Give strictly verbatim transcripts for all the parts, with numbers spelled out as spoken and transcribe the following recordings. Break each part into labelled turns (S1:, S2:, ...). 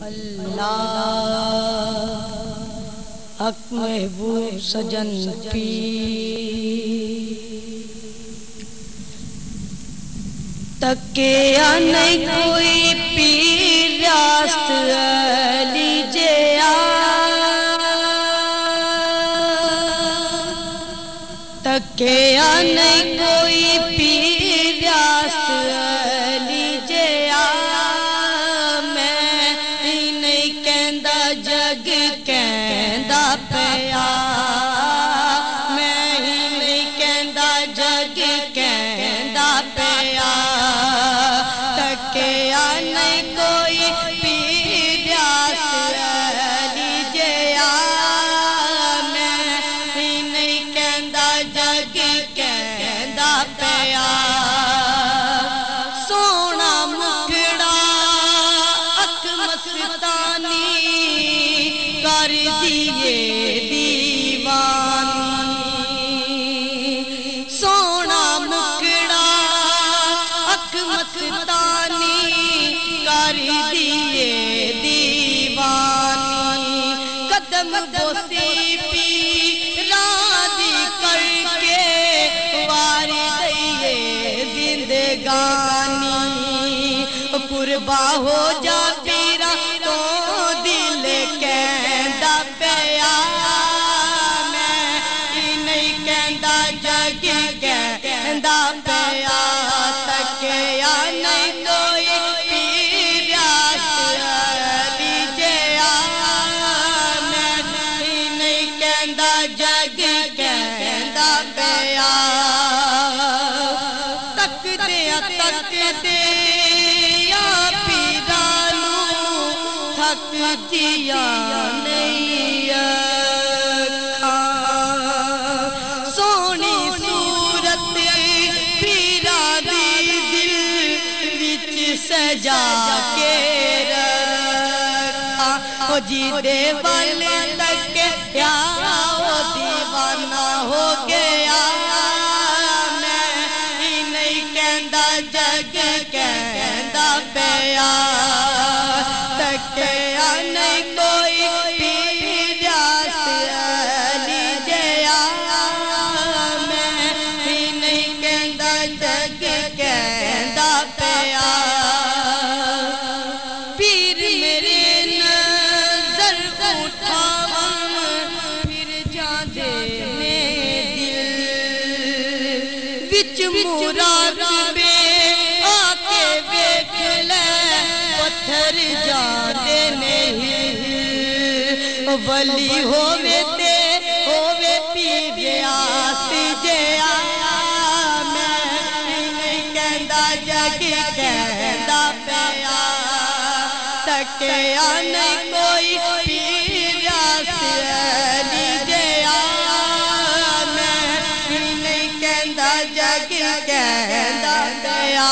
S1: अल्लाह हक महबूब सजन पीर तके नहीं कोई पीर रास्त लीजिया तके नहीं कोई पीर रास्त लीजिया मैं नहीं कहंदा जग कहंदा पिया मैं ही नहीं कहंदा जग कहंदा पिया तके नहीं कोई पीर रास्त लीजिया मैं ही नहीं कहंदा जग कहंदा पिया सोना मुखड़ा अख मस्तानी कर दिए दीवानी सोना मुखड़ा अख मस्तानी कर दिए दीवानी कदम बोसी पी राधी करके वारी दइए जिंदगानी कुर्बा हो जा पीरा तो दिल कहंदा पिया मैं नहीं कहंदा जग कहंदा पिया तके नहीं कोई पीर रास्त लीजिया मैं नहीं कहंदा जग कहंदा पिया तकदे तकदे थक दिया नहीं सोनी सूरत पीरा दी दिल विच सजा के रखा ओ जी दे वल तक क्या ओ दीवाना हो गया मैं नहीं कहंदा जग कहंदा पिया तके नहीं कोई पीर रास्त लीजिया मैं ही नहीं कहंदा जग कहंदा पिया पीर मेरे नजर उठावन फिर जांदे ने दिल विच मुराद में आके वेख ले पत्थर जाने नहीं वली होवे ते होवे पीर रास्त जिया मैं नहीं कहंदा जग कहंदा पिया तके नहीं कोई पीर रास्त लीजिया मैं नहीं कहंदा जग कहंदा पिया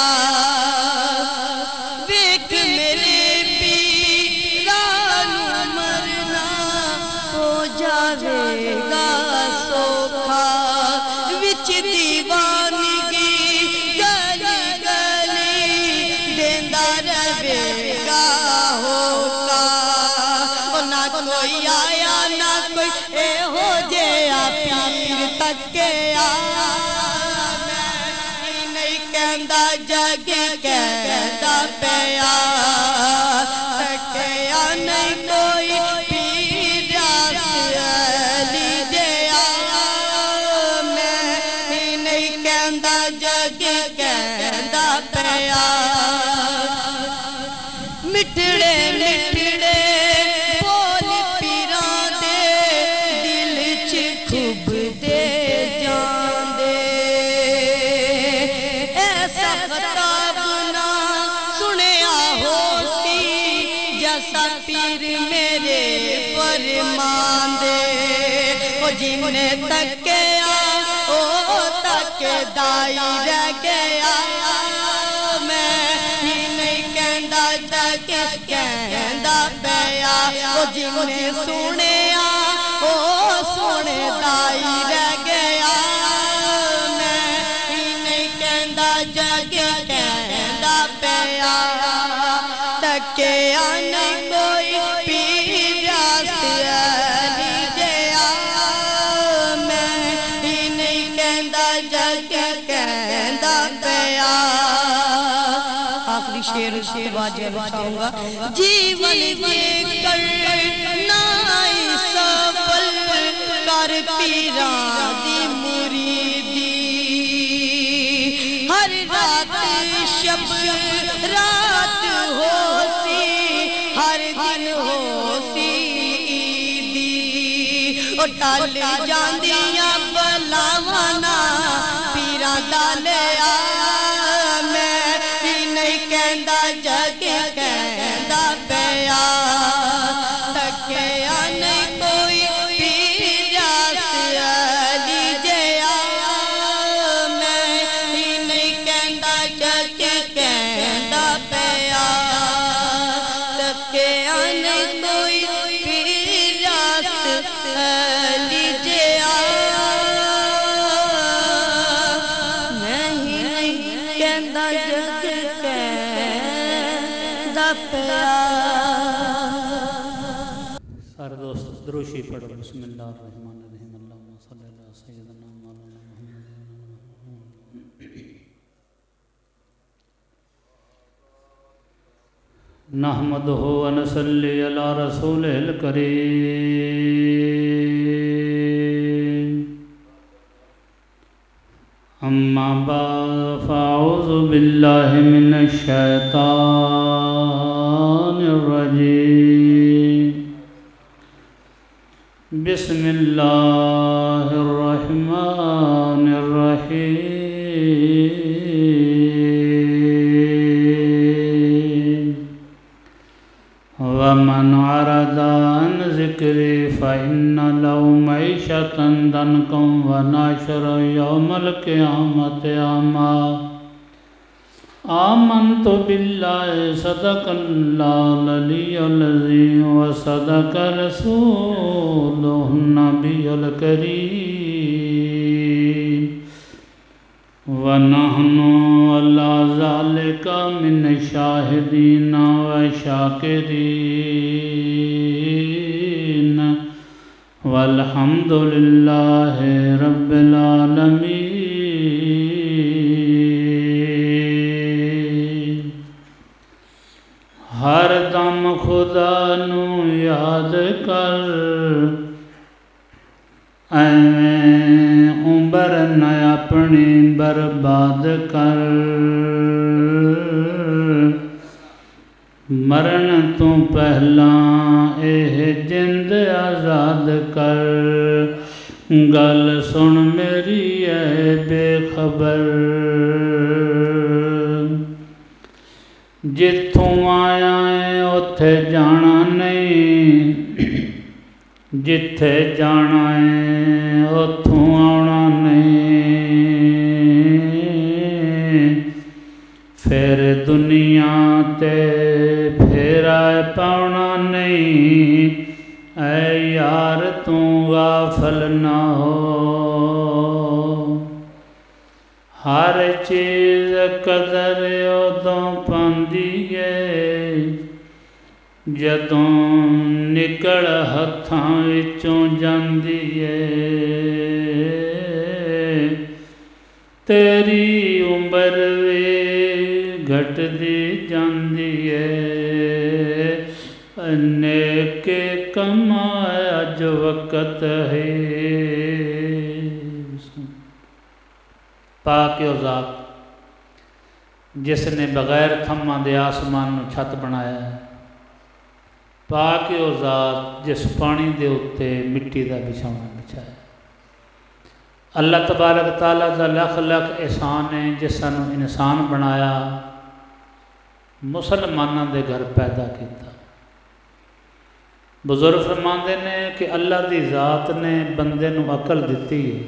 S1: वेख मेरे पीरा मरना हो जावेगा सोखा विच दीवानगी गली गली देंदा रहेगा होका ना कोई आया ना कोई ए हो जेया पीर तके नहीं कहंदा जग कहंदा पिया तके नहीं कोई पीर रास्त लीजिया मैं नहीं कहंदा जग कहंदा पिया मिठड़े मिठड़े बोल पीरा दे दिल च खुबदे जांदे ऐसा खताब ना सुनिया हो सी जैसा पीर मेरे फरमान दे ओ जिन्ने तके ओ तके दाई रह गया मैं नहीं कहंदा जग कहंदा पिया ओ जिन्ने सुने ओ सुने दाई रह गया मैं नहीं कहंदा जग कहंदा पिया तके नहीं कोई शेर शेर वाजे बचाऊंगा। जीवन कर नाई सफल कर पीरा दी मुरीदी, हर रात शब रात होसी हर दिन होसी दी, ओ टल जांदियां बलावाना पीरा दाले आ, मैं नहीं कहंदा जग कहंदा पिया, तकिया नहीं कोई पीर अली जया, मैं नहीं कहंदा जग कहंदा पिया, तकिया नहीं कोई पीर अली जया, नहीं नहीं कहंदा जग कहंदा पिया।
S2: सारे दोस्त द्रोशी पढ़ो। बिस्मिल्लाहिर्रहमानिर्रहीम। अल्लाहुम्मा सल्ली अला सय्यिदिना मौलाना मुहम्मद। नहमदुहु व नसल्ली अला रसूलिल करीम। अम्मा बाद फ़अऊज़ु बिल्लाहि मिनश शैतानिर रजीम। बिस्मिल्लाहिर्रहमानिर्रहीम। वमन अरदा अन ज़िक्री फ़इन्न लहू मईशतन दनकम व नाशरु यौमल क़ियामति अमा। आमन्तु बिल्लाहि सदक़ल्लाहुल अलियुल अज़ीम व सदक़ रसूलुहुन नबियुल करीम व नहनु अला ज़ालिका मिन शाहिदीन व शाकिरीन वल्हम्दुलिल्लाहि रब्बिल आलमीन। हर दम खुदा नू याद कर, ऐवें उम्र न अपनी बर्बाद कर। मरण तो पहला एह जिंद आज़ाद कर। गल सुन मेरी ऐ बेखबर, जिथों आया है उथे जाना नहीं, जिथे जाना है उथों आना नहीं। फिर दुनिया ते फेरा पाउना नहीं, ऐ यार तू गाफल ना हो। हर चीज़ कदर उदों पांदी है जदों निकल हत्थां विचों जांदी है। तेरी उम्र वे घटदी जांदी है, नेके कमा अज वक़्त है। पाक ओ ज़ात जिसने बगैर थम्मा दे आसमान नूं छत बनाया है। पाक ओ ज़ात जिस पानी दे उत्ते मिट्टी का बिछाना बिछाया। अल्लाह तबारक ताला दा लख लख एहसान है जिस सानू इंसान बनाया, मुसलमानों के घर पैदा किया। बुजुर्ग फरमाते ने कि अल्लाह की ज़ात ने बंदे नूं अकल दी है।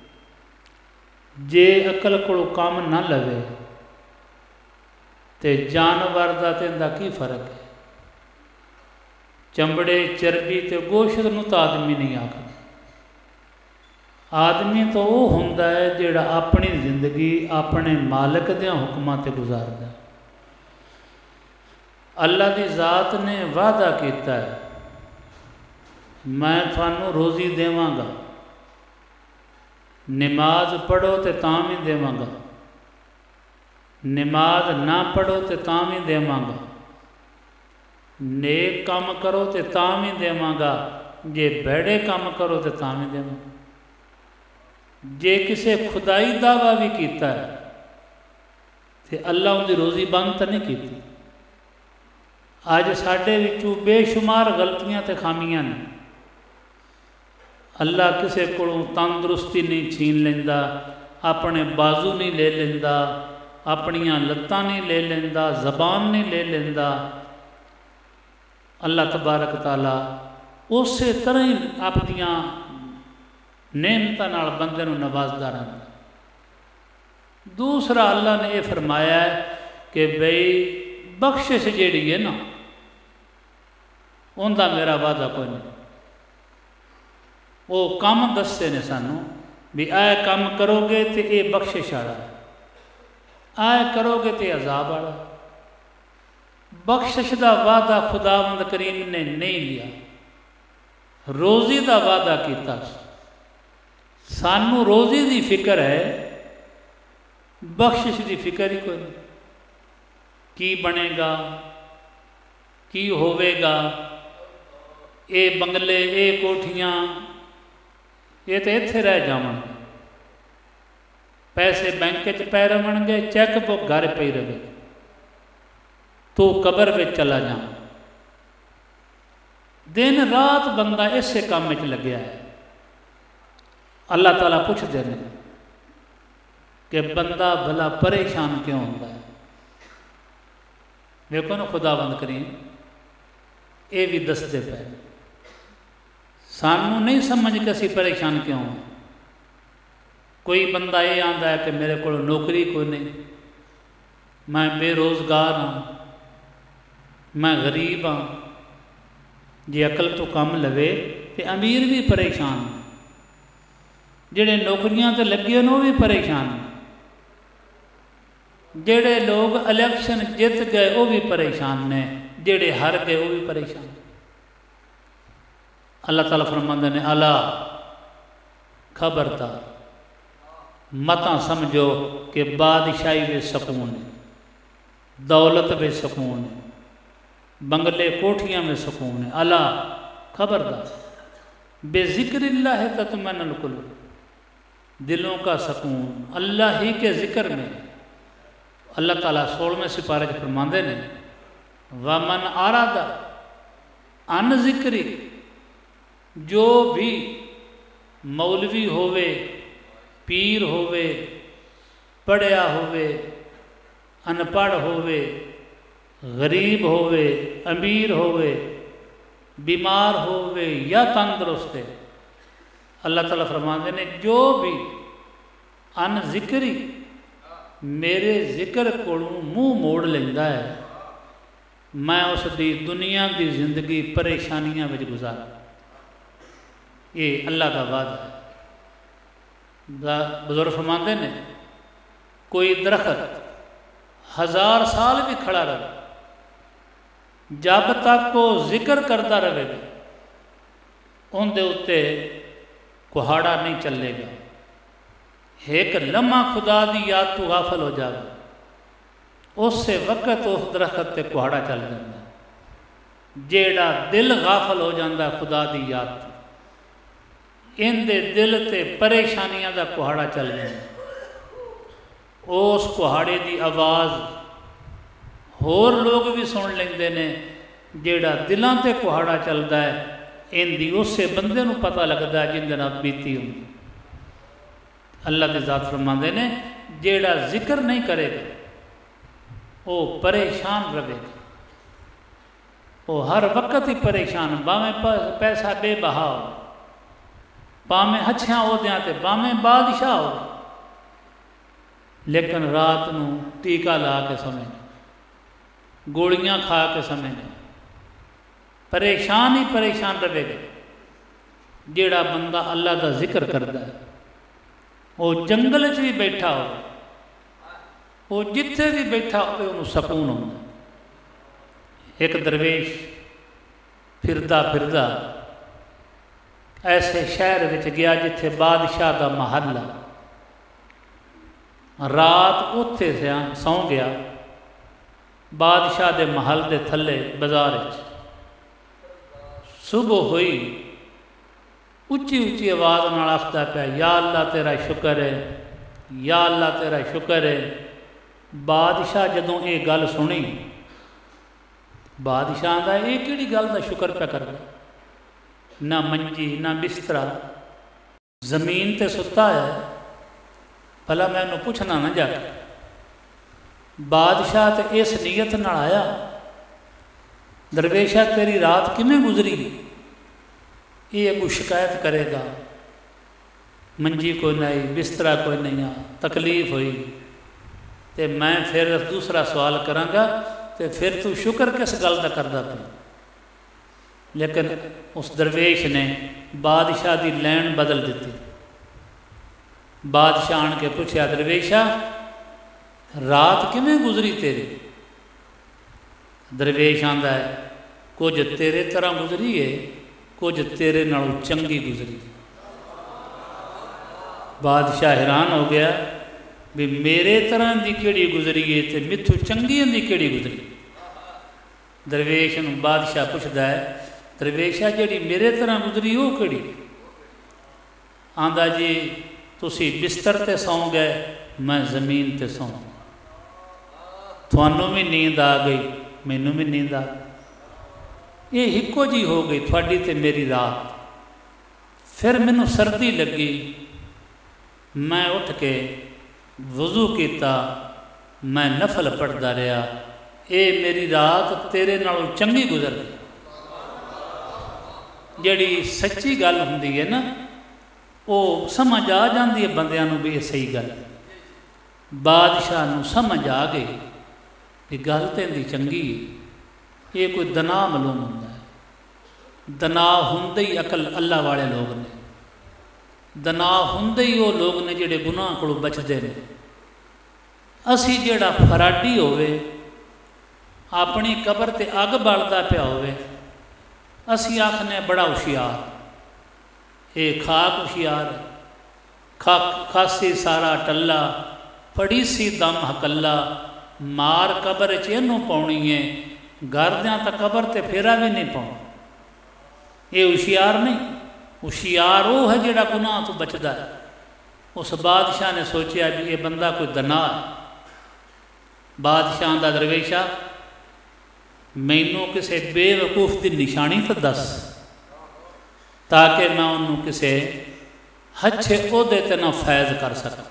S2: जे अकल को काम ना लवे तो जानवर का तो इनका की फर्क है। चमड़े चर्बी तो गोश्त नूं तो आदमी नहीं आखदा। आदमी तो वो हुंदा है जिहड़ा अपनी जिंदगी अपने मालिक दे हुक्मां ते गुजारदा। अल्लाह की ज़ात ने वादा किया है, मैं थानू रोज़ी देवांगा, नमाज पढ़ो तो तां भी देवांगा, नमाज ना पढ़ो तो तां भी देवांगा, नेक काम करो तो तां भी देवांगा, जे भैड़े काम करो तो तां भी देवांगा। जे किसी खुदाई दावा भी किया है तो अल्लाह उनकी रोज़ी बंद तो नहीं की। अज साढ़े विचों बेशुमार गलतियां तो खामियां ने। अल्लाह किसी को तंदुरुस्ती नहीं छीन लेंदा, अपने बाजू नहीं ले लेंदा, अपनियां लत्तां नहीं ले लेंदा, जबान नहीं ले लेंदा। अल्लाह तबारक ताला उस तरह ही अपनियां नेमतां नाल बंदे नूं नवाजदा रहंदा। दूसरा अल्लाह ने यह फरमाया है कि बई बख्शिश जिहड़ी है ना, उनका मेरा वादा कोई नहीं। वो काम दसते ने सानू भी आए काम करोगे तो ये बख्शिश वाला, आए करोगे तो अजाब वाला। बख्शिश का वादा खुदावंद करीम ने नहीं लिया, रोज़ी का वादा किया। सानू रोज़ी की फिक्र है, बख्शिश की फिक्र ही कोई नहीं। की बनेगा, की होवेगा, ये बंगले, ये कोठियां, ये तो इत्थे रह जावन। पैसे बैंक च पै रवणगे, चैक बुक घर पई रहे, तो कबर में चला जा। दिन रात बंदा इसे काम में लग्या है। अल्लाह ताला पूछते हैं कि बंदा भला परेशान क्यों होता है। देखो ना खुदावंद करीम ये भी दसते पे, सानू नहीं समझ के असी परेशान क्यों हैं। कोई बंदा ये आंदा है कि मेरे को नौकरी कोई नहीं, मैं बेरोज़गार हाँ, मैं गरीब हाँ। जे अकल तो कम लवे तो अमीर भी परेशान, जेड़े नौकरियां तो लगे वो भी परेशान, जेड़े लोग इलेक्शन जित गए वो भी परेशान ने, जेड़े हार गए वो भी परेशान। अल्लाह ताला फरमांदे ने अला खबरदार मता समझो कि बादशाही में सुकून है, दौलत में सुकून है, बंगले कोठियां में सुकून है। अला खबरदार बेजिक्रिल्लाह है तत्मइन्नुल कुलूब, दिलों का सुकून अल्लाह ही के जिक्र में। अल्लाह ताला सोलहवें सिपारे च फरमांदे ने वमन आरादा अन जिक्री, जो भी मौलवी होवे, पीर होवे, पढ़िया होवे, अनपढ़ होवे, गरीब होवे, अमीर होवे, बीमार होवे या तंदुरुस्त है, अल्लाह ताला फरमाते ने जो भी अन जिक्री मेरे जिक्र को मुँह मोड़ लेंदा है, मैं उसकी दुनिया की जिंदगी परेशानियां में गुजारा। ये अल्लाह का वादा है। बुजुर्ग फरमाते ने कोई दरख्त हजार साल भी खड़ा रहे, जब तक वो जिक्र करता रहेगा उनके उत्ते कुहाड़ा नहीं चलेगा। एक लम्हा खुदा की याद तो गाफल हो जाए, उस वक्त उस दरख्त से कुहाड़ा चल जाता। जेड़ा दिल गाफल हो जाता खुदा की याद तो, इनके दिल ते परेशानियां का कुहाड़ा चल जाता। उस कुहाड़े की आवाज़ होर लोग भी सुन लेंदे ने। जेड़ा दिलों ते कुहाड़ा चलता है इनकी उस बंदे नूं पता लगता है जिंदे नाल बीती होंदी। अल्लाह की ज़ात फरमांदे ने जेड़ा जिक्र नहीं करेगा वो परेशान रहेगा, वो हर वक्त ही परेशान, भावें पैसा बेबहा हो, भावें हछियां ओहदियां ते भावें बादशाह हो, लेकिन रात नूं टीका ला के समय, गोलियां खा के समय, परेशान ही परेशान रहेगा। जेड़ा बंदा अल्लाह का जिक्र करता है वो जंगल च भी बैठा हो, वो जिथे भी बैठा हो उन्होंने सुकून होता। एक दरवेश फिरदा फिरदा ऐसे शहर में गया जिथे बादशाह का महल है। रात उत्थे सौ गया बादशाह दे महल दे थले बाजार सुबह हुई उच्ची उच्ची आवाज़ नाल आखदा पिया या अल्लाह तेरा शुक्र है या अल्लाह तेरा शुक्र है। बादशाह जदों ये गल सुनी बादशाह आंदा ये किहड़ी गल दा शुक्र पिया कर ना मंजी ना बिस्तरा जमीन ते सुता है भला मैं उन्होंने पूछना ना जाके। बादशाह तो इस नीयत नाल आया दरवेशा तेरी रात किमें गुजरी ये अगू शिकायत करेगा मंजी कोई नहीं बिस्तरा कोई नहीं आ तकलीफ हुई तो मैं फिर दूसरा सवाल कराँगा तो फिर तू शुक्र किस गल का करदा पिया। लेकिन उस दरवेश ने बादशाह की लैन बदल दी। बादशाह आन के पूछया दरवेशा रात किमें गुजरी तेरी। दरवेश आंदा है कुछ तेरे तरह गुजरी है कुछ तेरे नालों चंगी गुजरी। बादशाह हैरान हो गया भी मेरे तरह की केड़ी गुजरी है तो मिथू चंगी की केड़ी गुजरी। दरवेश नूं बादशाह पुछदा है दरवेशा जी मेरे तरह गुजरी वो केड़ी। आंदा जी तुसी बिस्तर ते सौ गए मैं जमीन ते सौ थानू भी नींद आ गई मैनू भी नींद आ गई ये इको जी हो गई थोड़ी ते मेरी रात। फिर मैनू सर्दी लगी मैं उठ के वज़ू किया मैं नफल पढ़ता रहा ये मेरी रात तेरे नालों चंगी गुजर गई। जिहड़ी सच्ची गल हुंदी है ना वो समझ आ जाती है बंदियां नूं भी ये सही गल। बादशाह नूं समझ आ गई कि गल तो इहदी चंगी है ये कोई दना मालूम हुंदा है। दना हुंदे ही अकल अल्लाह वाले लोग ने दना हुंदे ही वो लोग ने जिहड़े गुनाह कोलों बचदे ने। असी जिहड़ा फराडी होवे अपनी कबर ते अग बलदा पिया होवे असी आखने बड़ा हुशियार ये खाक हुशियार खा खासी सारा टल्ला फड़ी सी दम हकल्ला मार कबर च इनू पाउणी है घरदियां तां कबर ते फेरा भी नहीं पाउणा। ये हुशियार नहीं हुशियार वो है जिहड़ा गुनाह तो बचदा है। उस बादशाह ने सोचा भी ये बंदा कोई दना है। बादशाह दा दरवेशा मैनू किसी बेवकूफ की निशानी तो दस ताकि मैं उन्होंने किसी हच्छे ओहदे ते ना फैज़ कर सका।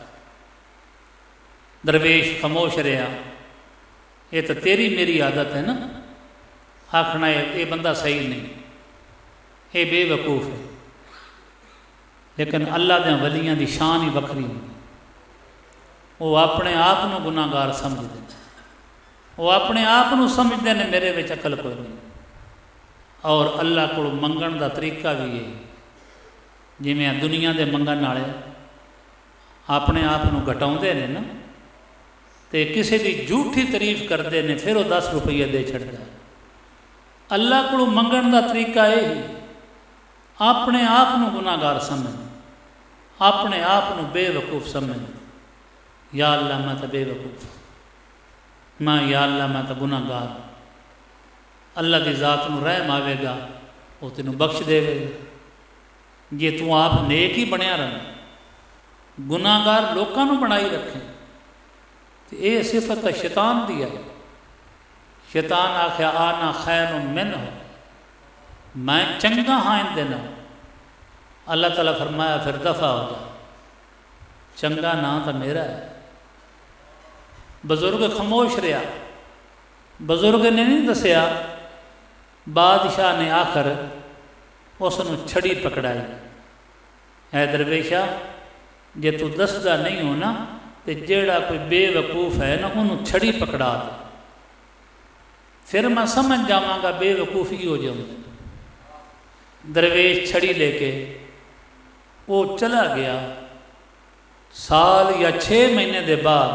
S2: दरवेश खामोश रहा। ये तो तेरी मेरी आदत है ना आखना ये बंदा सही नहीं ये बेवकूफ है। लेकिन अल्लाह दे वलियां दी शान ही वखरी होंदी। वो अपने आप को गुनाहगार समझते वो अपने आप को समझते हैं मेरे में अकल कोई नहीं। और अल्लाह को मंगण का तरीका भी है जिमें दुनिया के मंगण वाले अपने आप को घटाते हैं ना तो किसी की झूठी तारीफ करते हैं फिर वो दस रुपये दे छड़ता है। अल्लाह को मंगण का तरीका यही अपने आप को गुनाहगार समझ अपने आप को बेवकूफ समझ या अल्लाह मैं तो बेवकूफ मैं या अल्लाह मैं तो गुनाहगार। अल्लाह की जात में रहम आवेगा वो तेन बख्श देवेगा जे तू आप नेक ही बनया रहे गुनाहगार लोगों को बनाई रखे तो ये सिफत शैतान दी है। शैतान आख्या आना खैर मिन हो मैं चंगा हाँ इन दिन। अल्लाह ताला फरमाया फिर दफा हो जा चंगा ना तो मेरा है। बजुर्ग खामोश रहा। बजुर्ग ने नहीं दसिया बादशाह ने आखिर उसनू छड़ी पकड़ाई है दरवेशा जे तू दसदा नहीं हो ना तो जेड़ा कोई बेवकूफ है ना उन्होंने छड़ी पकड़ा दे फिर मैं समझ जावांगा बेवकूफ ही हो जाऊंगा। दरवेश छड़ी लेके वो चला गया। साल या छः महीने के बाद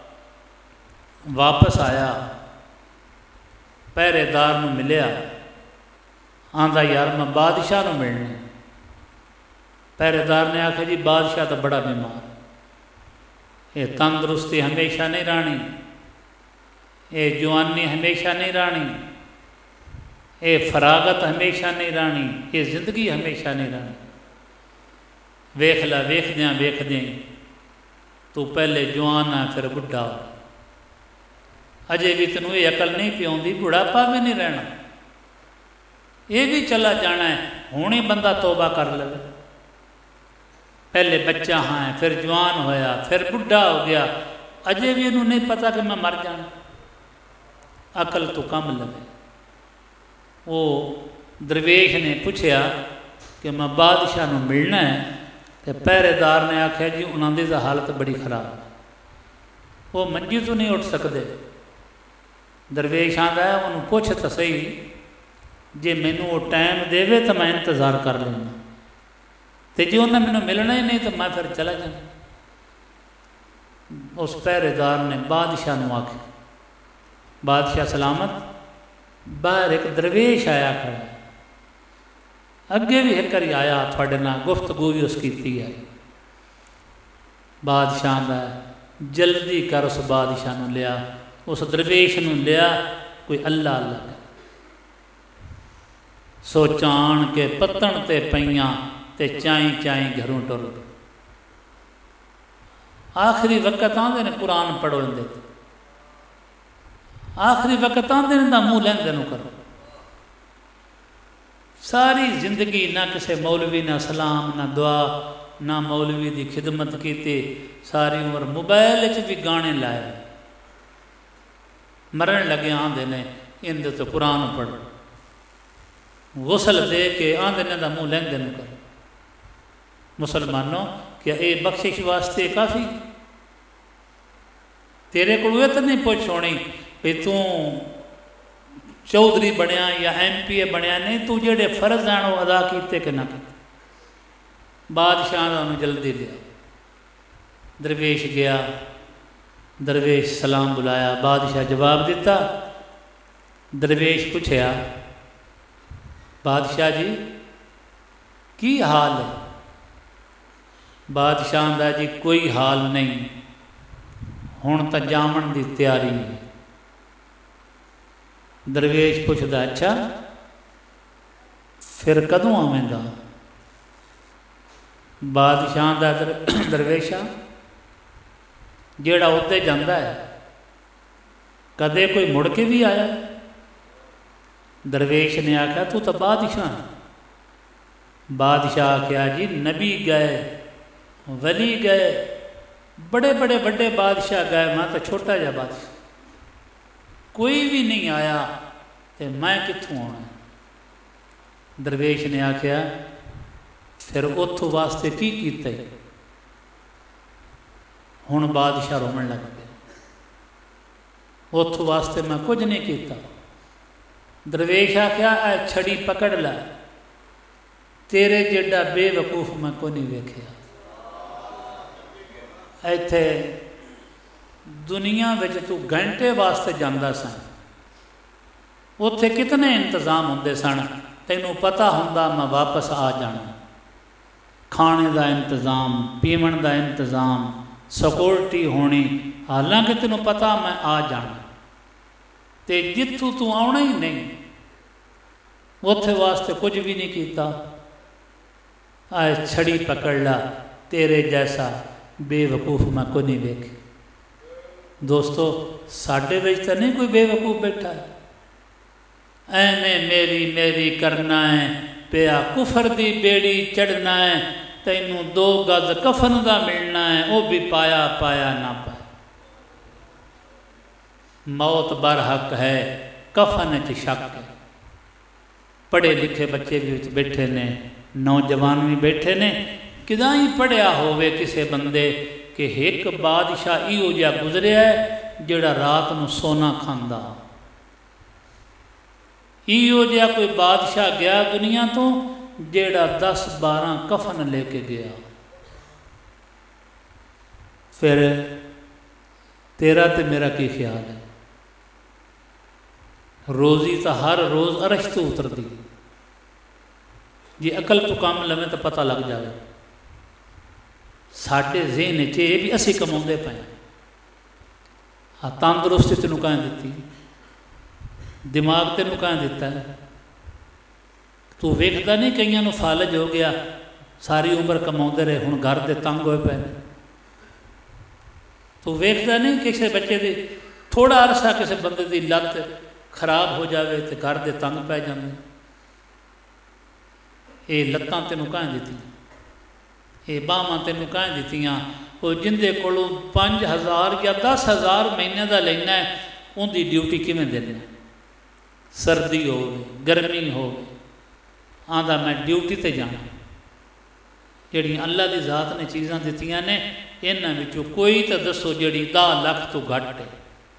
S2: वापस आया पहरेदार नूं मिलिया आंदा यार मैं बादशाह नूं मिलना। पहरेदार ने आख्या जी बादशाह तो बड़ा बीमार ये तंदुरुस्ती हमेशा नहीं रहनी, ये जवानी हमेशा नहीं रहनी, ये फरागत हमेशा नहीं रहनी, ये जिंदगी हमेशा नहीं रहनी। वेख ला वेखद्या वेखद्या तू पहले जवान है फिर बुढ़ा हो, अजे भी तेन ये अकल नहीं पियाँदी, बुढ़ापा भी नहीं रहना, ये भी चला जाना है। हुणे बंदा तौबा कर ले, पहले बच्चा हाँ फिर जवान होया फिर बुढ़ा हो गया, अजे भी इन्हों नहीं पता कि मैं मर जाना। अकल तो कम लगे। वो दरवेश ने पूछया कि मैं बादशाह नूं मिलना है, तो पहरेदार ने आख्या जी उन्होंने तो हालत बड़ी खराब, वो मंजी तो नहीं उठ सकते। दरवेश आंदा है उन्होंने पुछ तो सही, जे मैनू वो टाइम देवे तो मैं इंतज़ार कर लेना, तो जो उन्हें मैनू मिलना ही नहीं तो मैं फिर चला जाना। उस पहरेदार ने बादशाह नूं आख्या, बादशाह सलामत, बाहर एक दरवेश आया खड़ा, अगे भी एक बारी आया थोड़े नाल गुफ्तगू भी उस की है। बादशाह का जल्दी कर उस बादशाह नूं लिया, उस दरवेश नूं लिया, कोई अल्लाह अल्लाह कर। सोचान के पत्तन ते पईयां ते चाई चाई घरों टुर गए। आखिरी वक्त आंदे ने कुरान पढ़ो इंदे, आखिरी वक्त आंदे ने मुँह लैंदे नूं करो। सारी जिंदगी ना किसी मौलवी ना सलाम ना दुआ ना मौलवी की खिदमत की, सारी उम्र मोबाइल च भी गाने लाए, मरण लगे आंदे ने इंदे तो कुरान पढ़ो, गुसल दे के आंदे ने दा मुँह लैंदे नूं करो। मुसलमानों क्या ये बख्शिश वास्ते काफ़ी? तेरे को ये तो नहीं पुछ होनी भी तू चौधरी बनया या एम पी ए बनया, नहीं तू जेडे फर्ज आन वो अदा किए कि ना किए। बादशाह ने उन्हें जल्दी लिया, दरवेश गया, दरवेश सलाम बुलाया, बादशाह जवाब दिता। दरवेश पूछया, बादशाह जी की हाल है? बादशाह दा जी कोई हाल नहीं, हुण तां जामन की तैयारी है। दरवेश पूछदा, अच्छा फिर कदों आवेंगा? बादशाह दा दर, दरवेशा जेड़ा उत्ते जांदा है कदे कोई मुड़ के भी आया? दरवेश ने आख्या तू तो बादशाह। बादशाह आख्या जी नबी गए, वली गए, बड़े बड़े बड़े बादशाह गए, मैं तो छोटा जा बादशाह, कोई भी नहीं आया तो मैं कित्थों आना? दरवेश ने आख्या फिर उथों वास्ते की कीता? हुण बादशाह रोमन लग गया, उथों वास्ते मैं कुछ नहीं किया। दरवेश आख्या ए छड़ी पकड़ ला, तेरे जेडा बेवकूफ मैं को नहीं वेख्या। इत्थे दुनिया विच तू घंटे वास्ते जांदा सन, उत्थे कितने इंतजाम होंदे सन, तैनूं पता हुंदा मैं वापस आ जाना। खाने का इंतजाम, पीवन का इंतजाम, सिक्योरिटी होनी, हालांकि तैनूं पता मैं आ जाना, ते जिथों तू आना ही नहीं उत्थे वास्ते कुछ भी नहीं किया। आए छड़ी पकड़ ला, तेरे जैसा बेवकूफ मैं को नहीं वेख। दोस्तों साडे विच तो नहीं कोई बेवकूफ बैठा है, एवें मेरी मेरी करना है, पिया कुफर दी बेड़ी चढ़ना है, तैनू दो गज कफन का मिलना है, वह भी पाया पाया ना पाया। मौत बरहक है, कफन च शक है। पढ़े लिखे बच्चे भी बैठे ने, नौजवान भी बैठे ने, किदा ही पढ़िया होवे किसी बंदे कि एक बादशाह इहो जिहा गुजरिया है जिहड़ा रात नूं सोना खांदा। इहो जिहा कोई बादशाह गया दुनिया तो जिहड़ा दस बारह कफन लेके गया। फिर तेरा ते मेरा की ख्याल है? रोज़ी तो हर रोज़ अरश तो उतरती, जी अकल तो काम लवे तो पता लग जाए। साढ़े ज़हन च ये भी असी कमाते पे हाँ। तंदुरुस्ती तेन कह दी, दिमाग तेन कह दिता है। तू वेखदा नहीं कईयां नूं फालज हो गया, सारी उम्र कमाते रहे, हुण घर दे तंग होए पे। तू वेखदा नहीं किसी बच्चे की थोड़ा अरसा किसी बंदे की लत खराब हो जाए तो घर दे तंग पै जाते। ये लत्तां तेनों कह दी, ये बाहां तेनों कह दित्तियां। वो जिंदे कोलों पाँच हज़ार या दस हज़ार महीने का लेना है, उनकी ड्यूटी किवें देना? सर्दी हो गर्मी हो, आंदा मैं ड्यूटी ते जाना। जिहड़ियां अल्लाह की जात ने चीज़ां दित्तियां ने, इन्हां विचों कोई तो दसो जिहड़ी दस लख तो घट है।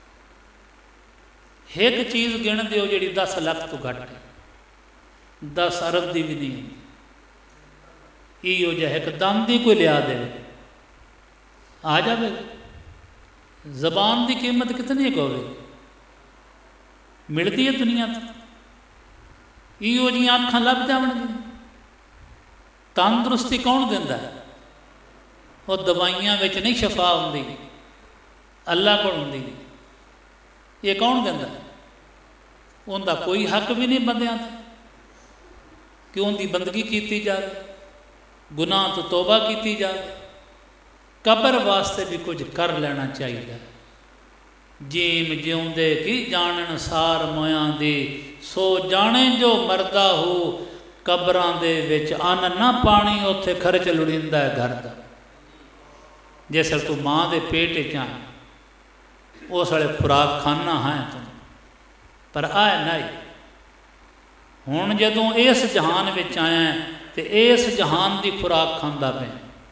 S2: एक चीज़ गिण दिओ जिहड़ी दस लख तो घट है, दस अरब की भी नहीं। इहो जिहा एक दम दी कोई लिया दे आ जाए। जबान की कीमत कितनी को मिलती है दुनिया तो? इहो जी अखां लभ जावणगी। तंदुरुस्ती कौन दिंदा है? वो दवाइयां विच नहीं शफा हुंदी, अल्लाह कोल हुंदी। ये कौन दिंदा? उनका कोई हक भी नहीं बंदियां ते कि उनकी बंदगी की जाए, गुनाह तो तौबा की जाए। कबर वास्ते भी कुछ कर लेना चाहिए। जीम जिउंदे की जानन सार मोयां दी, सो जाने जो मरदा हो। कबरां दे विच अन्न ना पानी उत्थे खर्च लुड़ींदा है घर का। जिस तू माँ के पेट च आए उस वेले खुराक खाना है तू, पर आए नहीं। हुण जदों इस जहान विच आया तो इस जहान की खुराक खांदा पे।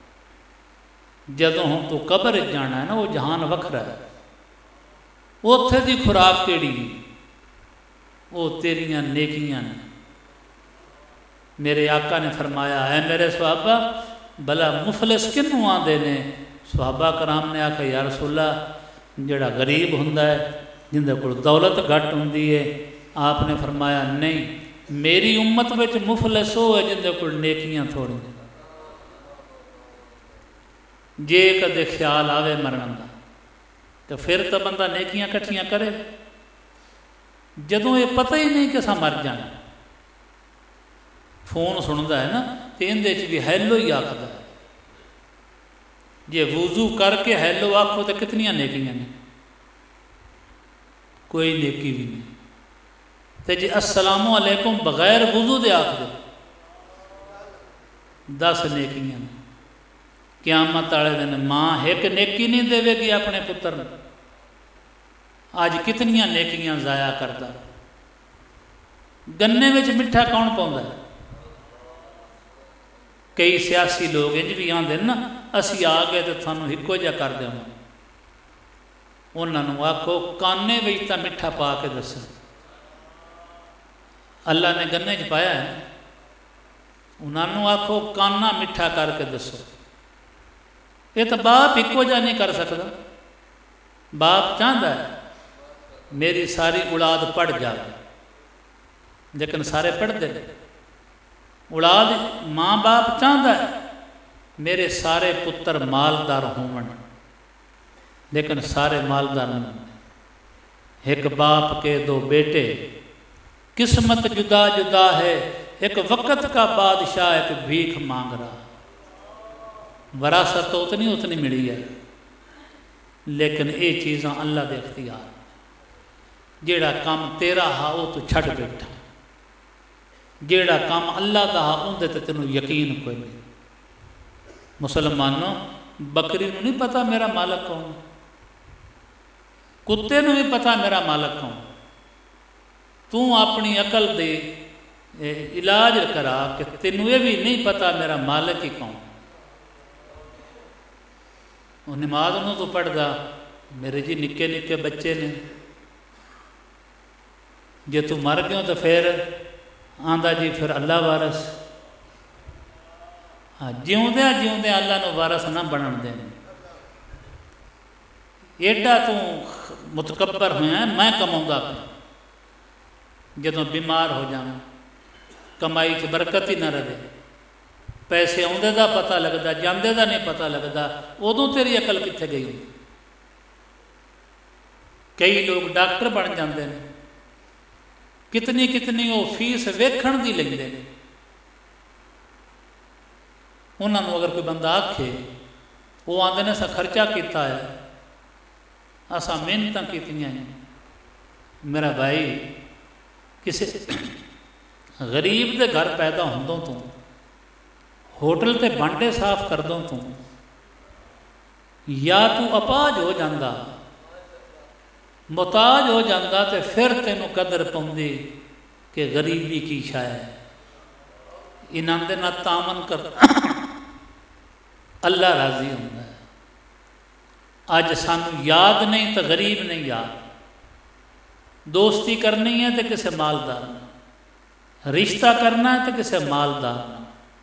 S2: जदों हुण तू कबर जाना है ना, वो जहान वखरा है। उत्थे दी खुराक केड़ी? वो तेरियां नेकियां ने। मेरे आका ने फरमाया है मेरे सहाबा, भला मुफलिस किनू आंदे ने? सहाबा कराम ने आखिया या रसूला, जिहड़ा गरीब हुंदा है, जिंदे कोल दौलत घट हुंदी है। आपने फरमाया नहीं, मेरी उम्मत विच मुफलिस वो है जिंदे कोल नेकियां थोड़ियां। जे कदे ख्याल आवे मरण का तो फिर तो बंदा नेकियां कट्ठियां करे। जदों ये पता ही नहीं कि असां मर जाना, फोन सुनता है ना तो इहदे च भी हैलो ही आखदा है। जे वुजू करके हैलो आखो तो कितनियां नेकियां ने? कोई नेकी भी नहीं। तो जे अस्सलामु अलैकुम बगैर वुजू दे आख दे, दस नेकियां ने। क़यामत वाले दिन माँ एक नेकी नहीं देवेगी अपने पुत्र ने। अज कितनियां नेकियां जाया करता। गन्ने में मिठा कौन पाउंदा है? कई सियासी लोग इंज भी आंदे ना, असी आ गए तो थानू इक्को जिहा कर देवां। उन्होंने आखो काने विच तां मिठा पा के दसो। अल्लाह ने गन्ने च पाया है, उन्होंने आखो काना मिठा करके दसो। ये तो बाप इक्को जिहा नहीं कर सकता। बाप चाहता है मेरी सारी औलाद पढ़ जाए, लेकिन सारे पढ़ते हैं। औलाद माँ बाप चाहता है मेरे सारे पुत्र मालदार होवन, लेकिन सारे मालदार नहीं। एक बाप के दो बेटे, किस्मत जुदा जुदा है। एक वक़्त का बादशाह, एक भीख मांग रहा। वरासत तो उतनी उतनी मिली है, लेकिन ये चीज़ां अल्लाह के इख्तियार। जेड़ा काम तेरा हा वो तू छड़ बैठा, जेड़ा काम अल्लाह का हा उनदे ते तेनों यकीन कोई नहीं। मुसलमानों, बकरी नूं नहीं पता मेरा मालक कौन, कुत्ते नूं भी पता मेरा मालक कौन। तू अपनी अकल दे इलाज करा कि तेनों ये भी नहीं पता मेरा मालक ही कौन। वो नमाज नूं तो पढ़दा, मेरे जी निक्के निक्के बच्चे ने, जे तू मर गयो तो फिर आंदा जी फिर अल्लाह वारस। हाँ, जिउंदे जिउंदे अल्लाह नूं वारस ना बनन दे। एडा तू मुतकब्बर होया, मैं कमाऊंगा पे। जदों बीमार हो जावां, कमाई च बरकत ही ना रहे, पैसे आउंदे दा पता लगदा, जांदे दा नहीं पता लगदा, उदों तेरी अकल कित्थे गई। कई लोग डॉक्टर बन जाते हैं, कितनी कितनी वो फीस वेखण दी लेंदे ने। उन्होंने अगर कोई बंदा आखे, वो आंदे ने असा खर्चा किया है, असा मेहनत कीतियां हैं। मेरा भाई किसी गरीब के घर पैदा होंदों तो, होटल ते बांडे साफ करदों तो, या तू अपाज हो जाता, मुताज हो जाता, तो फिर तेनों कदर पाउंदी कि गरीबी की शाय। इन्हां दे नाल तामन कर अल्लाह राजी होंदा है। अज सानू याद नहीं तो गरीब नहीं याद। दोस्ती करनी है तो किसी मालदार ने, रिश्ता करना है तो किसी मालदार ने।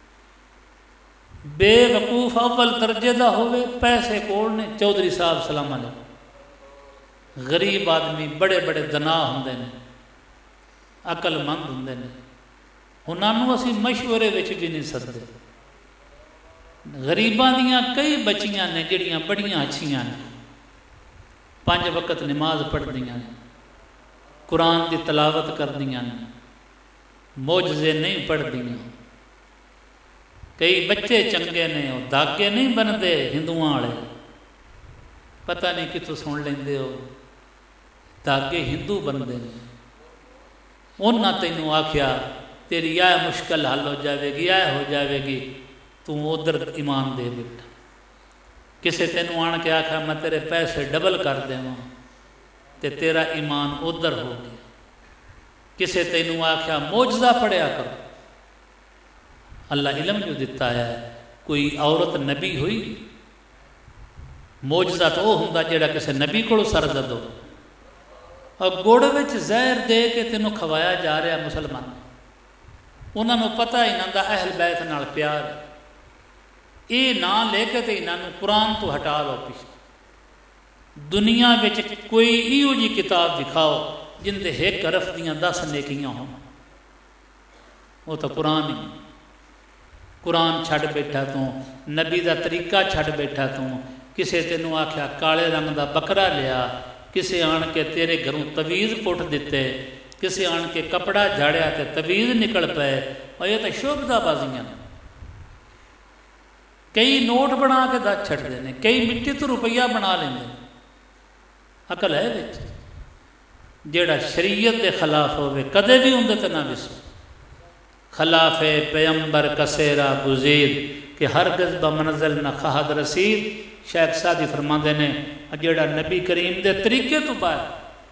S2: बेवकूफ अव्वल दर्जे का होवे, पैसे कोल ने, चौधरी साहब सलाम अलैकुम। गरीब आदमी बड़े बड़े दना होंदे ने, अकलमंद होंदे ने, उन्होंने असी मशवरे विच भी नहीं सददे। गरीबां दियां कई बच्चियां ने जिहड़ियां बड़ियां अच्छियां ने, पांच वक्त नमाज पढ़दियां ने, कुरान की तलावत करदियां ने, मोजजे नहीं पढ़दियां। कई बच्चे चंगे ने, वो धागे नहीं बनते हिंदुआं वाले, पता नहीं कितों सुन लेंदे हो, धागे हिंदू बनते हैं। उन्हें तैनूं आख्या तेरी यह मुश्किल हल हो जाएगी, यह हो जाएगी, तू उधर ईमान दे बेटा। किसी तेनों आन के आख्या मैं तेरे पैसे डबल कर देवां, ते तेरा ईमान उधर हो गया। किसी तेनों आख्या मोजजा पढ़िया करो, अल्लाह इलम जो दिता है। कोई औरत नबी हुई, मोजजा तो वह हुंदा जिहड़ा किसी नबी को सरदद हो। और गुड़ विच जहर दे के तेनों खवाया जा रहा मुसलमान, उन्होंने पता इन्हां दा अहल बैत नाल प्यार है। ये ना लेके तो इन्हों कुरान तो हटा लो पिछे। दुनिया में कोई इहो जी किताब दिखाओ जिंदे एक हरफ दियां दस नेकियां हो, वो तो कुरान ही। कुरान छड़ बैठा तू, नबी का तरीका छड़ बैठा तू। किसे तेनों आख्या काले रंग का बकरा लिया, किसे आन के तेरे घरों तवीज़ पुट दिते, किसे आन के कपड़ा झाड़िया तो तवीज़ निकल पे। और ये तो शोभदाबाजियां ने। कई नोट बना के दस छड़ते हैं, कई मिट्टी तो रुपया बना लेंगे। अकल है विच? जेड़ा शरीयत के खिलाफ होवे कदे भी उनके ते ना विसो। खिलाफे पैगंबर कसेरा गुज़ीर कि हर गज़बा मनज़ल न खाहद रसीद। शेख सादी फरमाते ने जेड़ा नबी करीम के तरीके तो बाहर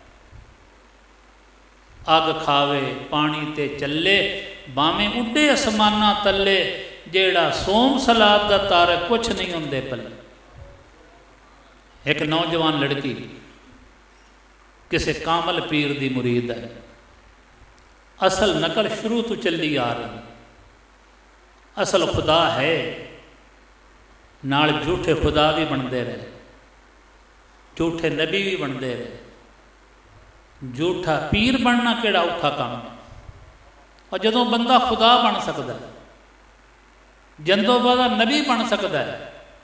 S2: अग खावे पानी ते चले, बावें उड्डे आसमाना तले, जेड़ा सोम सलाद का तारा कुछ नहीं होंदे पले। एक नौजवान लड़की किसी कामल पीर दी मुरीद है, असल नकल शुरू तो चली आ रही। असल खुदा है, नाल झूठे खुदा भी बनते रहे, झूठे नबी भी बनते रहे। झूठा पीर बनना केड़ा औखा काम है। और जदों बंदा खुदा बन सकता है, जंदों बाद नबी बन सकता है,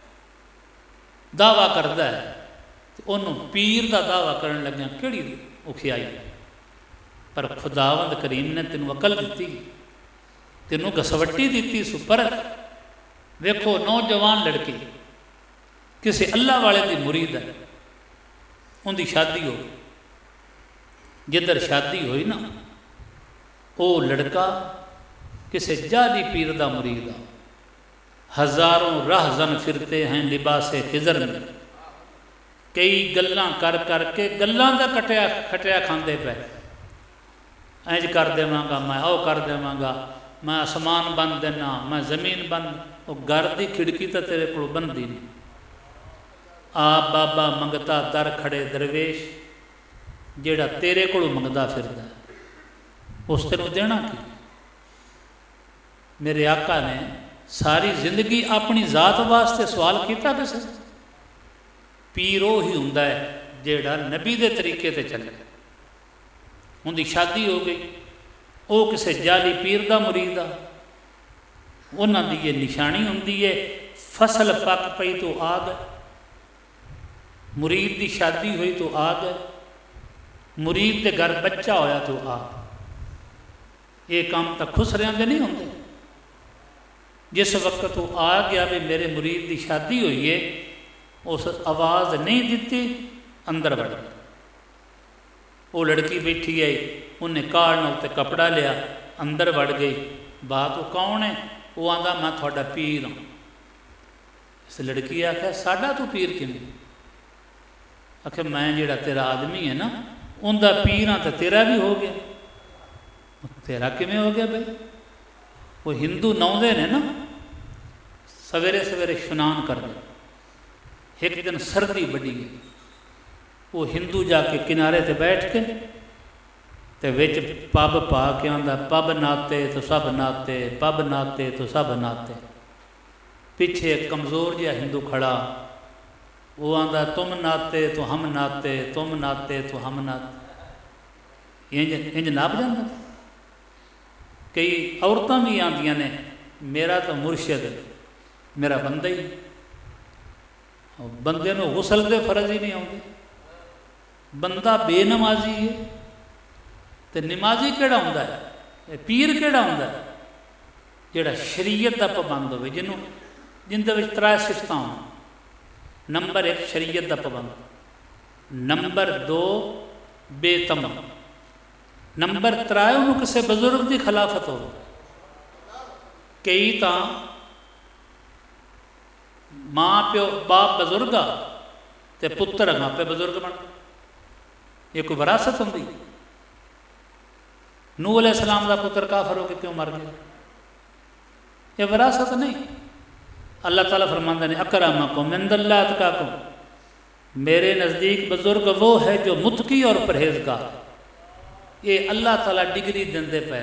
S2: दावा करता है, तो उन्होंने पीर का दावा करन लग्या केड़ी औखियाई। पर खुदावंद करीम ने तेनों अकल दी, तेनों घसवट्टी दी सु। पर देखो नौजवान लड़की किसी अल्लाह वाले की मुरीद है, उनकी शादी हो, जिधर शादी हुई ना वो लड़का किसी जाली पीर का मुरीद आ। हजारों राहजन फिरते हैं लिबासे खिजर में, कई गल्लां कर करके गल्लां दा कटिया खटिया खांदे पे। इंज कर देवांगा मैं, ओ कर देवांगा मैं, आसमान बन देना मैं, जमीन बन। वो घर की खिड़की तो तेरे को बनती नहीं। आप बाबा मंगता दर खड़े दरवेश, जेड़ा तेरे को मंगता फिरदा उस तेनों देना की। मेरे आका ने सारी जिंदगी अपनी जात वास्ते सवाल किया किसे? पीर वो ही हुंदा है जेड़ा नबी के तरीके से चले। उनकी शादी हो गई, वो किसी जाली पीर का मुरीद आ, उन्हां दी ये निशानी हुंदी है। फसल पक पई तो आ गए, मुरीद की शादी हुई तो आ गए, मुरीद के घर बच्चा होया तो आ गए। ये काम तो खुसरियां दे नहीं होंगे। जिस वक्त तू आ गया भी मेरे मुरीद की शादी हुई है, उस आवाज़ नहीं दी, अंदर बढ़ गया। वो लड़की बैठी आई, उन्हें काढ़ना उत्ते कपड़ा लिया, अंदर बढ़ गई। बात वो कौन है? वो आंदा मैं थोड़ा पीर हाँ। इस लड़की आख्या साडा तू पीर किवें? आख्या मैं जिहड़ा तेरा आदमी है ना, उनका पीर हाँ तो तेरा भी हो गया। तेरा किवें हो गया भाई? वो हिंदू नौंदे ने ना, सवेरे सवेरे स्नान कर दे। एक दिन सर्दी बड़ी गई, वो हिंदू जाके किनारे ते बैठ के ते विच पब पा के आंदा पब नाते तो सब नाते, पब नाते तो सब नाते। पीछे एक कमज़ोर जिहा हिंदू खड़ा, वो आंदा तुम नाते तो हम नाते, तुम नाते तो हम नाते। इंज इंज नाप जाता। कई औरतां भी आंदियां ने, मेरा तो मुर्शिद मेरा बंदा ही, बंदे नूं गुसल दे फर्ज ही नहीं आउंदे। बंदा बेनमाजी है तो नमाजी किहड़ा हुंदा है? पीर किहड़ा हुंदा है? जिहड़ा शरीयत दा पाबंद होवे, जिन्हों जिंदे विच त्रै सिफतां होण। नंबर एक शरीयत दा पाबंद, नंबर दो बेतम, नंबर त्रै उन्होंने किसी बजुर्ग की खिलाफत हो। कई तो माँ प्यो बाप बजुर्ग आ ते पुत्र अगा पे बजुर्ग बन। ये कोई विरासत होंगी? नूह अलैहिस्सलाम का पुत्र काफर होकर क्यों मर गया? ये विरासत नहीं। अल्लाह ताला फरमांदा ने अकरमकुम इंदल्लाह अतकाकुम, मेरे नज़दीक बुजुर्ग वो है जो मुत्की और परहेजगार। ये अल्लाह ताला डिग्री देंदे पे।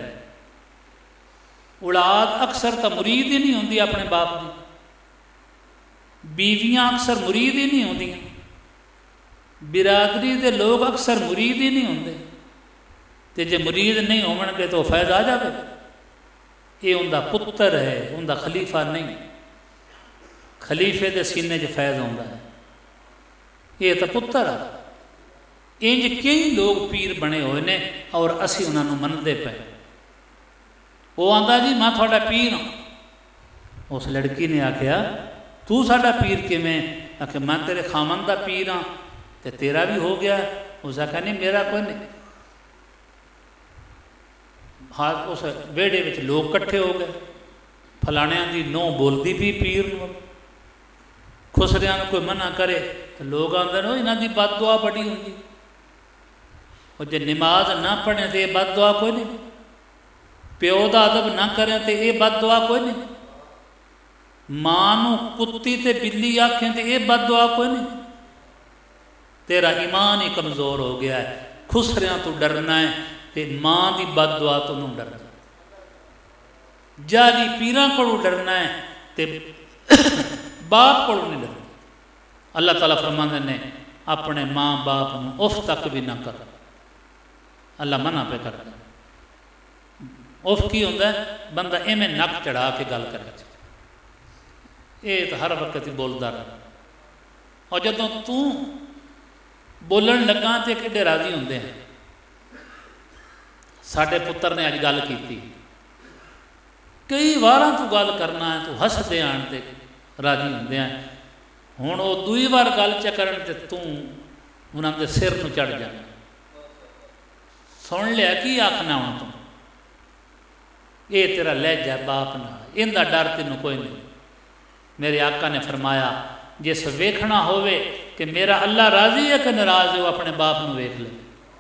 S2: औलाद अक्सर तो मुरीद ही नहीं होंदी अपने बाप की, बीवियां अक्सर मुरीद ही नहीं होंदियां, बिरादरी के लोग अक्सर मुरीद ही नहीं होंदे। तो जे मुरीद नहीं होवणगे तो फैज़ आ जाए। ये उनका पुत्र है, उनका खलीफा नहीं। खलीफे के सीने च फैज़ होंदा है, ये तो पुत्र आ। इंज कई लोग पीर बने हुए ने और असी उन्होंने मनते पे। वो आंदा जी मैं थोड़ा पीर हाँ। उस लड़की ने आख्या तू साडा पीर किवें? आख्या मैं तेरे खामन का पीर हाँ तो तेरा भी हो गया। उस आख्या नहीं मेरा कोई नहीं। हाँ, उस वेड़े में लोग कट्ठे हो गए। फलाणियां दी नौ बोलती भी पीर नूं, खुसरियां नूं कोई मना करे तो लोग आंदे ने इन्हां दी बद दुआ बड़ी होंदी। और जे नमाज ना पढ़े तो यह बद दुआ कोई नहीं, प्यो का अदब ना करें तो यह बद दुआ कोई नहीं, मां नूं कुत्ती ते बिल्ली आखें तो यह बद दुआ कोई नहीं। तेरा ईमान ही कमज़ोर हो गया है। खुसरियां तो डरना है तो मां की बद दुआ तो नहीं डरना, जाली पीरां कोलों डरना है तो बाप कोलों नहीं डरना। अल्लाह ताला फरमांदे ने अपने माँ बाप नूं उफ तक भी ना कर। अल्लाह मना पे कर। उफ की होंदा है? बंदा इवें नक चढ़ा के गल करे, ये तो हर वक्त ही बोलता रहा। और जदों तू बोलन लगा तो किड्डे राजी होंदे हैं। साडे पुत्र ने अज गल की, कई बार तू गल करना है तू हसदे आण ते राजी होंदे हैं। हुण वो दूई बार गल च करन ते तू उन्हां दे सिर नूं चढ़ जाना। सुन लिया की आखना हुण तू? ये तेरा लहजा बाप ना, इनका डर तेनों कोई नहीं। मेरे आका ने फरमाया जिस वेखना होवे कि मेरा अल्लाह राजी है कि नाराज है, वो अपने बाप नूं वेख ले।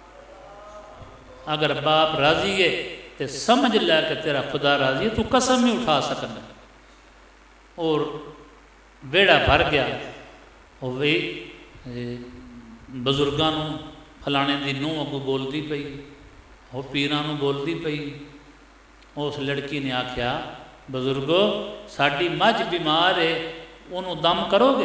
S2: अगर बाप राजी है तो समझ लै कि तेरा खुदा राजी है, तू कसम नहीं उठा सकना। और बेड़ा भर गया। वो भी बजुर्गों नूं फलाने की नूंह अगों बोलती पई, वो पीरां नूं बोलती पई। उस लड़की ने आख्या बजुर्गो साड़ी मझ बीमार है, उन्होंने दम करोगे?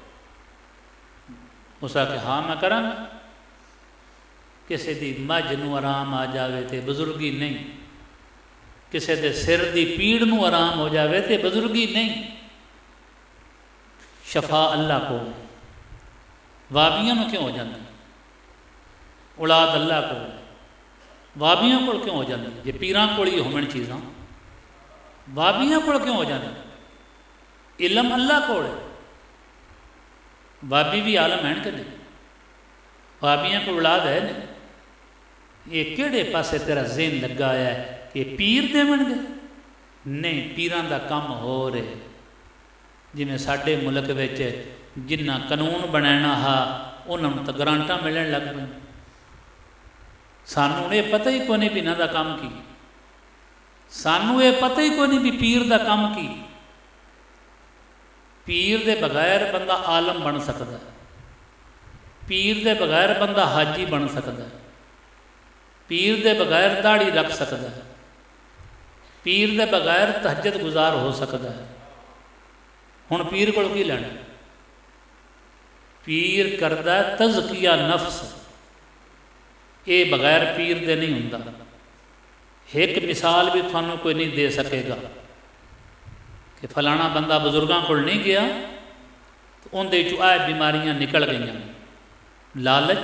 S2: उस आख्या हाँ मैं करांगा। किसी की मझ नूं आराम आ जाए तो बुजुर्गी नहीं, किसी के सिर की पीड़ नूं आराम हो जाए तो बजुर्गी नहीं, शफा अल्लाह को। वाबियां में क्यों हो जाती, औलाद अल्लाह को, वाबियां को क्यों हो जाती? जे पीरां कोल ही होवन चीज़ां, वाबियां को क्यों हो जाती? इलम अल्लाह को है, वाबी भी आलम है कि नहीं? वाबियां को औलाद है नहीं? ये किहड़े पासे तेरा ज़हन लगा है कि पीर देवणगे? नहीं, पीरां दा काम हो रहे। जिमें साडे मुल्क विच जिन्ना कानून बनाना हा उन्होंने तो ग्रांटां मिलण लग पई। सानू ये पता ही कोई नहीं भी इन्हां दा काम की, सानू ये पता ही कोई नहीं भी पीर दा काम की। पीर दे बगैर बंदा आलम बन सकता है, पीर दे बगैर बंदा हाजी बन सकता है, पीर दे बगैर दाढ़ी रख सकता है, पीर दे बगैर तहज्जुद गुजार हो सकता है। हुण पीर कोल की लैणा? पीर करदा तज़किया नफ्स, ये बगैर पीर दे नहीं हुंदा। एक मिसाल भी थानू कोई नहीं दे सकेगा कि फलाना बंदा बुजुर्गों को नहीं गया तो उनके चो आ बीमारियां निकल गई। लालच,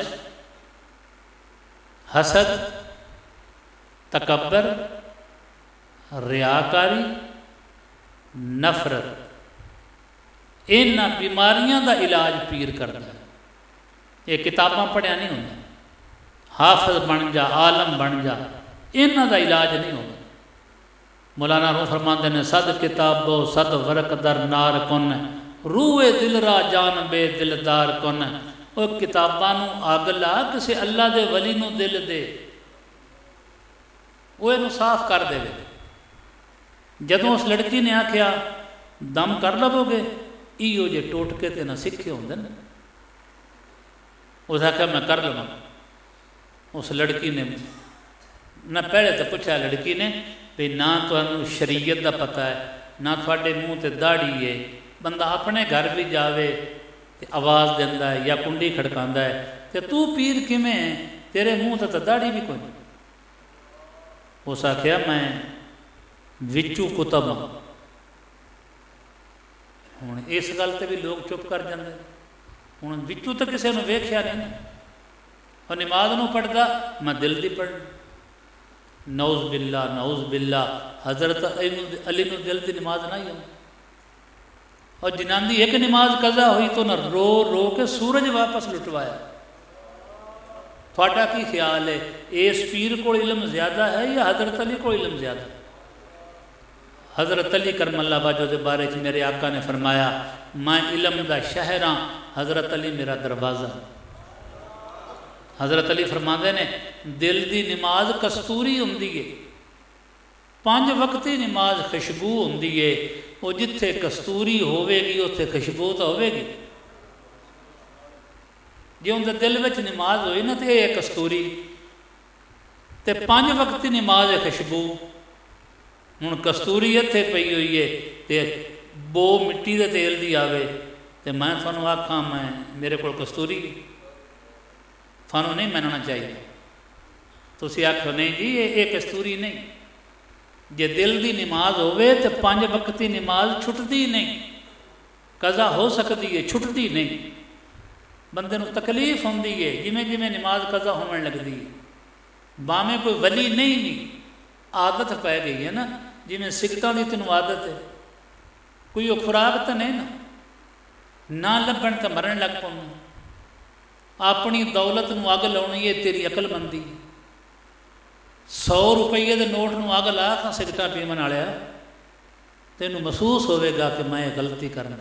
S2: हसद, तकब्बर, रियाकारी, नफरत, इन्हां बीमारियां का इलाज पीर करता है। ये किताबां पढ़िया नहीं होंदा। हाफिज बन जा, आलम बन जा, इन्हां का इलाज नहीं होगा। मौलाना रूह फरमाते ने सद किताबो सद वरक दर नार कुन, रूए दिल रा जान बे दिलदार कुन। और किताबां नूं अग ला, किसी अल्लाह दे वली नूं दिल दे, वो इनू साफ कर देवे। जदों उस लड़की ने आख्या दम कर लवोगे, इो जे टोटके ते ना सीखे होंदे ने। उस आख्या मैं कर लवां। उस लड़की ने ना पहले तो पूछा लड़की ने भी ना तुहानू शरीयत का पता है, ना थोड़े मूँह ते दाढ़ी है। बंदा अपने घर भी जावे तो आवाज़ देंदा है या कुंडी खड़कांदा है, तो तू पीर किवें है? तेरे मूँह ते तो दाढ़ी भी कोई नहीं। उस आख्या मैं विचू कुतब हाँ। हुण इस गल ते भी लोग चुप कर जाते। हुण विचू तो किसी ने वेख्या नहीं, और नमाज नूं पढ़दा मैं दिल दी पढ़। नौज बिल्ला नौज बिल्ला, हजरत अली नूं दिल दी नमाज ना ही हो। और जिन्हां दी एक नमाज कज़ा हुई तो ना रो रो के सूरज वापस लुटवाया। थोड़ा की ख्याल है, इस पीर को इलम ज़्यादा है या हजरत अली को इलम ज़्यादा? हजरत अली करमल्ला वाजो के बारे में मेरे आका ने फरमाया मैं इलम का शहर हाँ, हजरत अली मेरा दरवाज़ा। हजरत अली फरमाते ने दिल की नमाज कस्तूरी होंदी है, पांच वक्ती नमाज खुशबू होंदी है। वो जिथे कस्तूरी होवेगी उत्थे खुशबू तो होवेगी। जो उनके दिल में नमाज होई ना तो यह कस्तूरी, तो पांच वक्ती नमाज है खुशबू। हुण कस्तूरी इत्थे पई हुई है तो बो मिट्टी के तेल की आवे तो मैं तुहानूं आखां मैं मेरे को कस्तूरी, थानू नहीं मनना चाहिए। तुसीं आखो नहीं जी ये, ये कस्तूरी नहीं। जे दिल की नमाज होवे तो पांच वक्ती नमाज छुटती नहीं, कज़ा हो सकती है, छुटती नहीं। बंदे नूं तकलीफ होंदी है जिमें जिमें नमाज कज़ा होने लगती है। बावें कोई वली नहीं नहीं आदत पै गई है ना, जिमें सिगटां की तेनों आदत है, कोई वो खुराक तो नहीं ना, ना लभण तो मरण लग पौना। अपनी दौलत नूं अग लाउणी है तेरी अकलमंदी। सौ रुपये के नोट नूं अग ला खां सिगटां पीवन वालिया, तेनू महसूस होवेगा कि मैं गलती करना।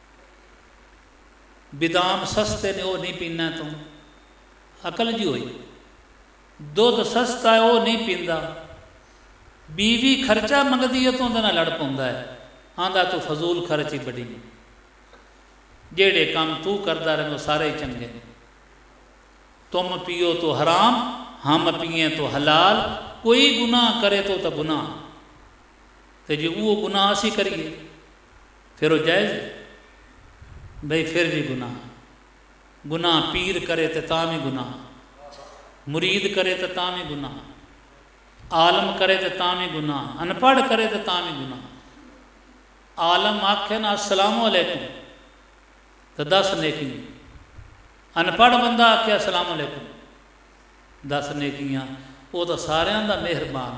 S2: बिदाम सस्ते ने वो नहीं पीना, तू अकल जी होई। दुध सस्ता है वो नहीं पींदा। बीवी खर्चा मंगदी है तो उहदे नाल लड़ पौंदा है, आंदा तू फजूल खर्च ही बड़ी। जेड़े काम तू करदा रहे वो सारे ही चंगे। तुम पियो तो हराम, हम पिए तो हलाल, कोई गुनाह करे तो तो गुनाह। तो जो वो गुनाह असी करिए फिर वो जायज़ भाई, फिर भी गुनाह। गुनाह पीर करे तो तां भी गुनाह, मुरीद करे तो तां भी गुनाह। आलम करे तो तां भी गुनाह, अनपढ़ करे तो तां भी गुनाह। आलम आखे ना अस्सलाम वालेकुम तो दस नेकियां, अनपढ़ बंदा आखे अस्सलाम वालेकुम दस नेकियां, वो तो सारियां दा मेहरबान।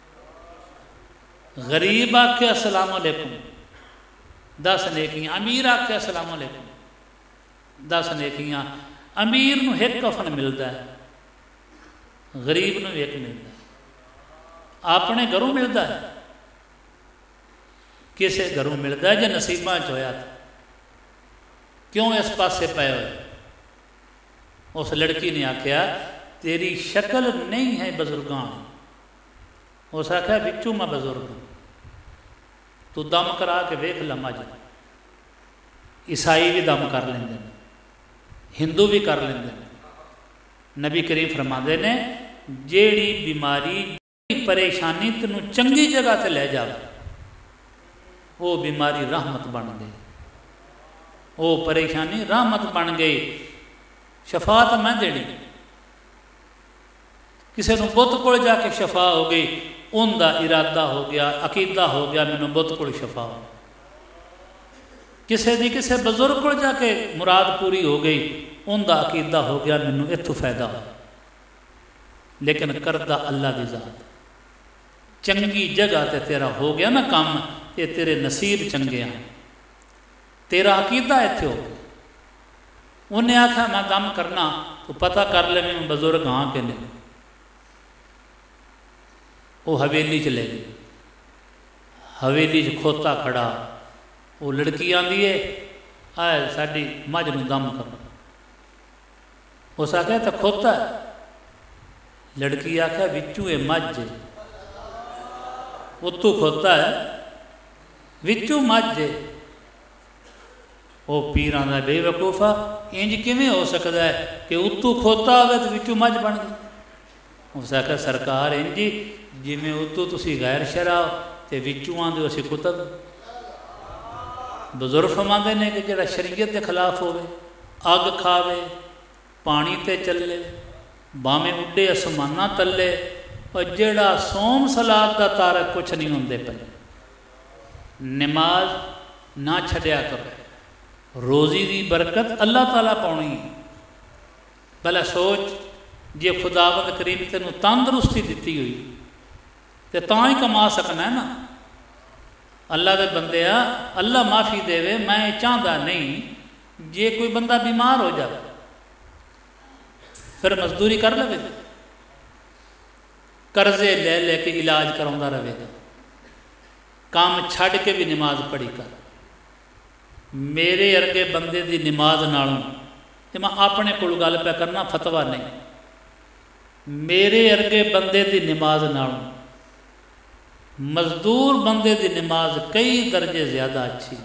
S2: गरीब आखे अस्सलाम वालेकुम दस नेकियां, अमीर आखे अस्सलाम वालेकुम दस नेकियां। अमीर नूं एक कफन मिलता है, गरीब नूं एक मिलता है। अपने घरों मिलता है, किसी घरों मिलता है जो नसीबा च होया था। क्यों इस पासे पे हुए? उस लड़की ने आख्या तेरी शक्ल नहीं है बजुर्गां। उस आख्या बिचू मैं बजुर्ग, तू दम करा के वेख ला मज। ईसाई भी दम कर लेंगे, हिंदू भी कर लेंगे। नबी करीम फरमाते ने जेड़ी बीमारी परेशानी तेनू चंगी जगह ते ले जाए, वो बीमारी रहमत बन गई, वो परेशानी रहमत बन गई। शफा तो मैं देनी, किसी को बुत को जाके शफा हो गई, उनका इरादा हो गया, अकीदा हो गया मैनू बुत को शफा हो। किसी की किसी बजुर्ग को जाके मुराद पूरी हो गई, उनका अकीदा हो गया मैनू इतों फायदा हो। लेकिन करदा अल्लाह की जात। चंगी जगह ते तेरा हो गया ना काम, ये तेरे नसीब चंगे हैं, तेरा अकीदा इत्थे हो। उन्हें आखा मैं दम करना, तो पता कर ले मैं बजुर्ग हाँ कि नहीं। वो हवेली च ले गई, हवेली च खोता खड़ा, वो लड़की आंदी है आए साड़ी मझ नूं दम करो। उस आख्या तो खोता है, लड़की आख्या विचू ये मझ है, उत्तू खोता है विचू मझ है। वो पीरां दा बेवकूफा, इंज किवें हो सकता है कि उत्तू खोता हो तो विचू मझ बन गई। उस आख्या सरकार इंज जिमें उत्तू तुसी गैर शरा तो विचू आंदे असीं कुतब। बजुर्ग फरमाते ने कि जिहड़ा शरीयत के खिलाफ होवे, अग खावे, पानी ते चले, भावें उड्डे असमाना तले, और जिहड़ा सोम सलाद का तारक कुछ नहीं होंदे पे। नमाज ना छड्या करो, रोज़ी की बरकत अल्लाह ताला पाउणी है। भला सोच जे खुदावंद करीम तेनू तंदुरुस्ती दिती हुई तो तां ही कमा सकना है ना। अल्लाह के बंदे आ, अल्लाह माफ़ी देवे, मैं चाहता नहीं जे कोई बंदा बीमार हो जाए फिर मजदूरी कर लवे, कर्जे ले लेके इलाज करांदा रहेगा, काम छड़ के भी नमाज पढ़ी कर। मेरे अर्गे बंदे की नमाज नालों, तो मैं अपने को गल पे करना, फतवा नहीं, मेरे अर्गे बंदे की नमाज नालों मजदूर बंदे की नमाज कई दर्जे ज़्यादा अच्छी।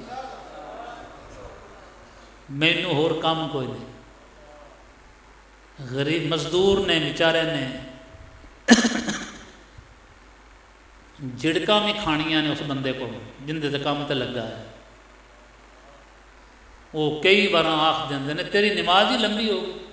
S2: मैनू होर काम कोई नहीं। गरीब मजदूर ने बेचारे ने झिड़का भी खानिया ने उस बंदे को जिंदे दे काम ते लगा है। वो कई बार आख देंगे ने तेरी नमाज ही लंबी हो गई,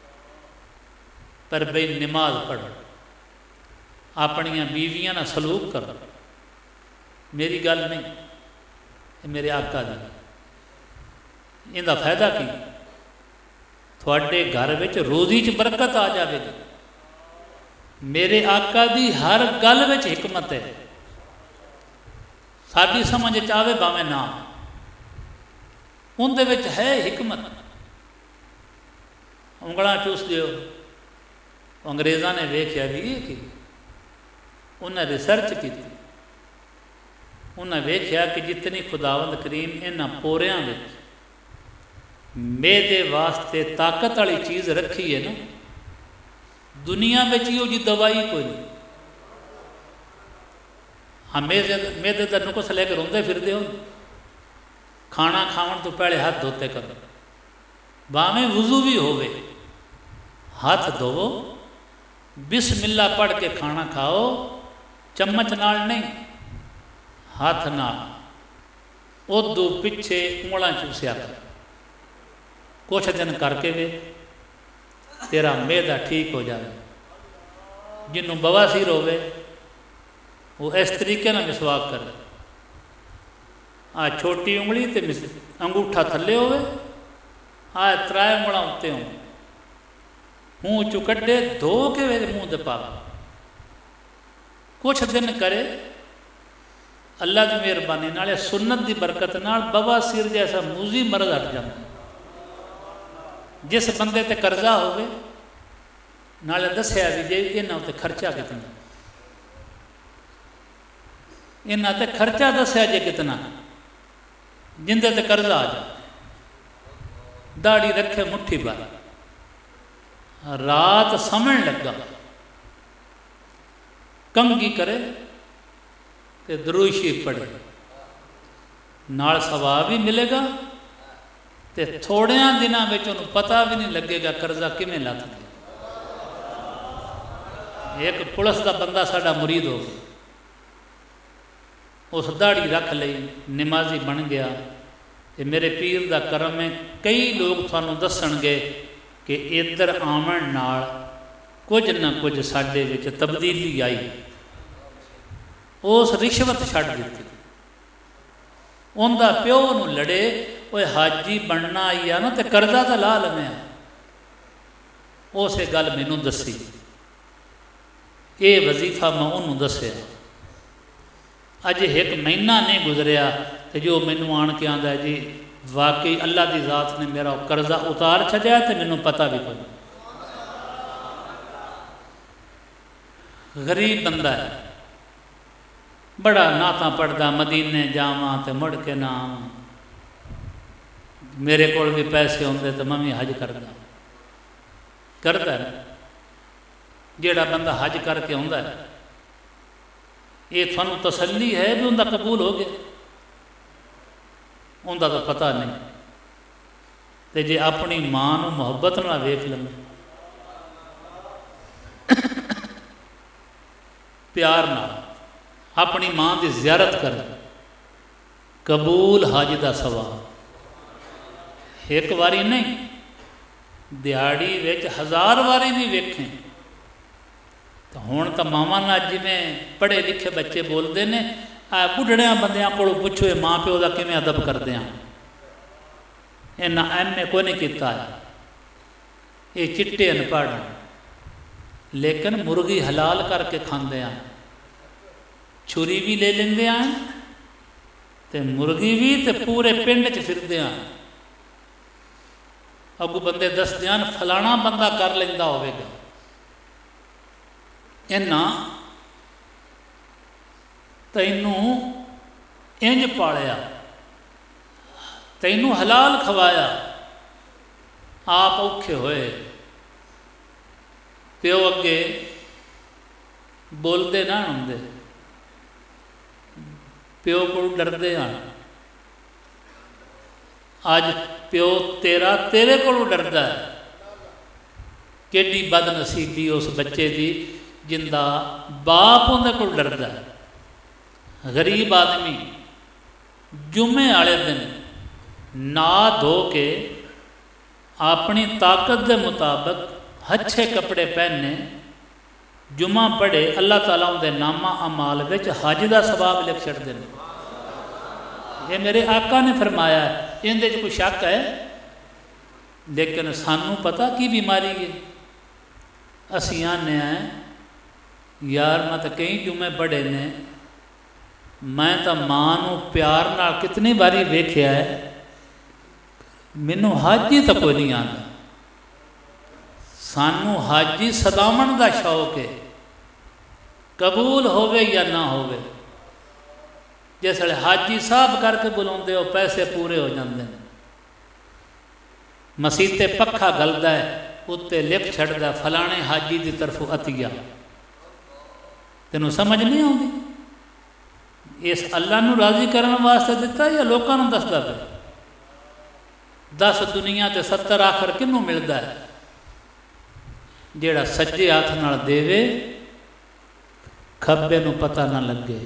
S2: पर बई नमाज पढ़, अपनिया बीवियां ना सलूक कर। मेरी गल नहीं, मेरे आका दी। इनका फायदा की थोड़े घर में रोज़ी च बरकत आ जाएगी। मेरे आका दी हर गल में हिकमत है, साड़ी समझ चाहे भावें ना, उनदे विच है हिकमत। उंगलां चूस दियो, अंग्रेज़ां ने वेख्या भी कि उन्हें रिसर्च की, उन्हें वेख्या कि जितनी खुदावंद करीम इन्हां पोरियां विच मेदे वास्ते ताकत वाली चीज़ रखी है ना, दुनिया में ही जी दवाई कोई नहीं। हाँ मेदे मेदे का नुकस लेकर रोंदे फिरदे हो, खाना खावन तो पहले हाथ धोते करो, भावें वुजू भी होवे हाथ धोवो, बिस्मिल्लाह पढ़ के खाना खाओ, चम्मच नाल नहीं हाथ नाल। उदू पिछे उंगलां चूसिया कर, कुछ दिन करके वे तेरा मेदा ठीक हो जाए। जिन्हों बवासीर होवे वो इस तरीके ना मिसवाक करे, आ छोटी उंगली ते मिस अंगूठा थले होवे, आ त्राए उंगलां उत्ते हो, मूँह चू कड्डे धो के वे मूँह दे पावे, कुछ दिन करे अल्लाह की मेहरबानी नाल सुन्नत की बरकत नाल बवासीर जैसा मूजी मरज हट जाता। जिस बंदे ते कर्जा होवे नाले दसिया भी जे इन्हां ते खर्चा कितना, इन्हां ते खर्चा दसिया जे कितना, जिंदे ते कर्जा आ जाए, दाड़ी रखे मुट्ठी भर, रात समझ लगा कंगी करे ते दुरूद शरीफ पढ़े, नाल सवाब भी मिलेगा ते थोड़िया दिनों में उन्होंने पता भी नहीं लगेगा कर्जा किमें लथ गया। एक पुलिस का बंदा साडा मुरीद हो गया, उस दाड़ी रख ली, नमाजी बन गया। ते मेरे पीर का करम है, कई लोग थानू दसणगे कि इधर आवन नाल कुछ न कुछ साडे विच तब्दीली आई। उस रिश्वत छड्ड दित्ती, उनका प्यो नूं लड़े, ओए हाजी बनना आई आ ना तो कर्जा तो ला लवें। उस गल मैनू दसी, ये वजीफा मैं उन्होंने दसिया। अजे एक महीना नहीं गुजरिया तो जो मैनू आन के आंदा जी वाकई अल्लाह की जात ने मेरा कर्जा उतार छड्या, तो मैनू पता भी कोई। गरीब बंदा है, बड़ा नाता पढ़दा, मदीने जावां तो मुड़ के ना आवां, मेरे कोल भी पैसे होंदे तो मैं भी हज करदा। करदा है जेड़ा बंदा हज करके आउंदा है, ये थानू तसल्ली है भी उनका कबूल हो गया, उनका तो पता नहीं। तो जे अपनी मां नूं मुहब्बत नाल वेख लवे, प्यार नाल अपनी मां की ज़ियारत कर, कबूल हज का सवाब। एक बारी नहीं, दिहाड़ी विच हज़ार बारी भी वेखें। तो हुण तो मावां नाल जिवें पढ़े लिखे बच्चे बोलते हैं, आ बुढ़ड़िया बंदियां कोलों पुछो माँ प्यो का किवें अदब करते हैं। इन्हां एम ए कोई नहीं किया, ये चिट्टे अनपढ़, लेकिन मुर्गी हलाल करके खांदे हैं, छुरी भी ले लेंदे हैं ते मुर्गी भी, ते पूरे पिंड च फिरदे हैं। अगू बंदे दसदे हैं फलाना बंदा कर लेंदा होवेगा। इन्हां तैनू इंज पालिया, तैनू हलाल खवाया, आप औखे होए, प्यो अगे बोलते ना होंदे, प्यो को डरते हैं। अज प्यो तेरा तेरे को डरदा है। केडी बदनसीबी उस बच्चे की जिंदा बाप उन्हें को डरदा है। गरीब आदमी जुमे आले दिन ना धो के अपनी ताकत के मुताबिक अच्छे कपड़े पहने, जुमा पढ़े, अल्लाह ताला उनके नामा अमाल विच हज का सवाब लिख छड्डदे ने। ये मेरे आका ने फरमाया है, इहदे च कोई शक है? लेकिन सानू पता की बीमारी है। असीं आने हैं यार मैं तो कई जुमे पढ़े ने, मैं तो मां नूं प्यार नाल कितनी बारी वेख्या है, मैनू हज ही तो कोई नहीं आंदा। सानू हज ही सदावण का शौक है, कबूल होवे या ना होवे। जिस वे हाजी साहब करके बुलाते हो पैसे पूरे हो जाते हैं। मसीते पखा गलदा है, उत्ते लिख छड्डदा फलाने हाजी की तरफों अतिया। तेनों समझ नहीं आती? इस अल्लाह नूं राजी करने वास्ते दिता या लोगों नूं दसदा पे? दस दुनिया ते सत्तर आखर किनू मिलता है? जेड़ा सज्जे हाथ नाल देवे खब्बे नूं पता ना लगे।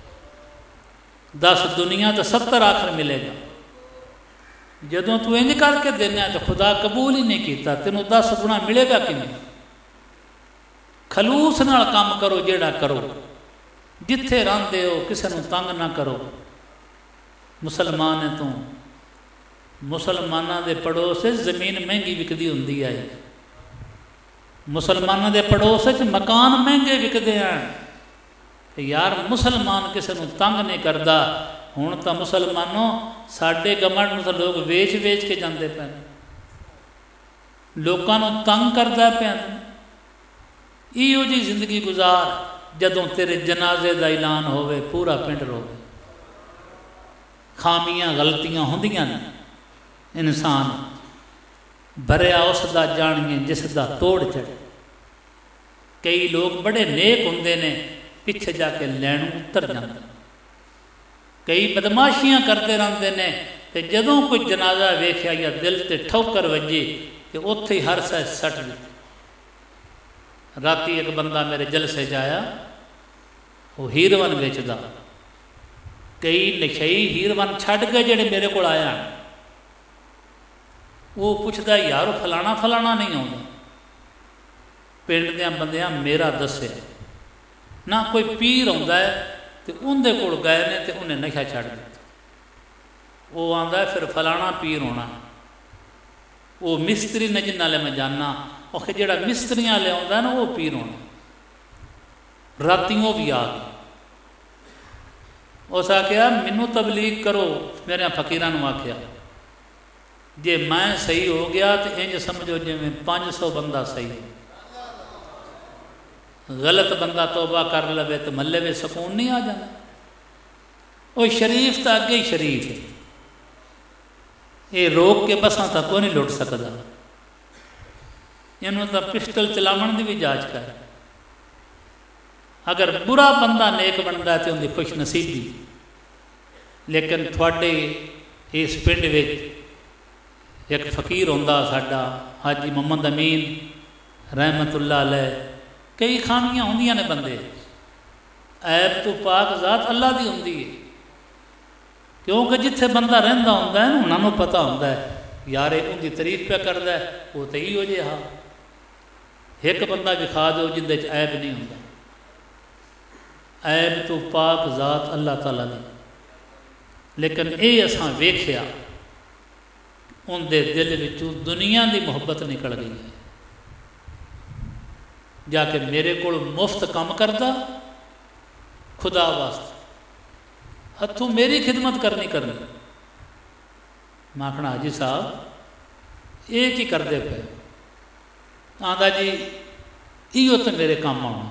S2: दस दुनिया तो सत्तर आखर मिलेगा। जदों तू इंज करके देना तो खुदा कबूल ही नहीं किया, तेनों दस गुणा मिलेगा कि नहीं? खलूस नाल काम करो, जेड़ा करो जिथे रहंदे हो किसी नूं तंग ना करो। मुसलमान है तू, मुसलमाना दे पड़ोस जमीन महंगी विकदी हुंदी है, मुसलमाना दे पड़ोस मकान महंगे विकते हैं। यार मुसलमान किसी नूं तंग नहीं करता। हुण तो मुसलमानों साडे गमड़ नूं तो लोग वेच वेच के जाते पे, लोगों नूं तंग करता पे। इहो जी जिंदगी गुजार जदों तेरे जनाजे का ऐलान होवे पूरा पिंड रोवे। खामियां गलतियां होंदियां ने, इंसान भरिया उसका जानिए जिसका तोड़ चढ़े। कई लोग बड़े नेक होंदे ने, पिछे जाके लैणों उतर जाते। कई बदमाशियां करते रहते हैं, तो जदों कोई जनाजा वेख्या या दिल से ठोकर वजी तो उत्थे ही हर सह सट दी। राती एक बंदा मेरे जलसे जाया, वो हीरवन बेचदा। कई नशई हीरवन छड़ गए जेड़े मेरे को आया, वो पुछदा यार फलाना फलाना नहीं आउंदा। पिंड दे बंदियां मेरा दस्या ना कोई पीर आउंदा है तो उनके कोल गए ने तो उन्हें नशा छड़ दिता। वो आंदा फिर फलाना पीर होना, वो मिस्त्री ने जिन्ना ले मैं जाना, और जो मिस्त्रियां ले आउंदा ना वो पीर होना। राती वो भी आ गई, उस आख्या मैनू तबलीग करो। मेरे फकीरां नूं आख्या जे मैं सही हो गया तो इंज समझो जिवें पाँच सौ बंदा सही है। गलत बंदा तौबा कर लवे तो मल्ले में सुकून नहीं आ जाता। वो शरीफ तो अगे ही शरीफ है, ये रोक के बसा तक को नहीं लुट सकता। इन्हों तो पिस्टल चलावन की भी जांच कर। अगर बुरा बंदा नेक बनता है तो उनकी खुश नसीबी। लेकिन थोड़े इस पिंड में एक फकीर होंदा साडा हाजी मोहम्मद अमीन रहमतुल्लाह अलैह। कई खामियां होंदियां ने बंदे, ऐब तो पाक जात अल्लाह की होंदी है। क्योंकि जिथे बंदा रहिंदा हुंदा है ना, उन्होंने पता हुंदा है यार उनकी तारीफ पे करता है, वो तो ही हो जिहा। एक बंदा विखा दो जिंदे च ऐब नहीं होंदा। ऐब तो पाक जात अल्लाह ताला दी। लेकिन ये असां वेख्या उनके दिल विचों दुनिया की मुहब्बत निकल गई है। जाके मेरे को मुफ्त काम करता, खुदा वास्ते हथों मेरी खिदमत करनी करनी। मैं आखना हाजी साहब ये की करते पे? आंदा जी इो तो मेरे काम आना,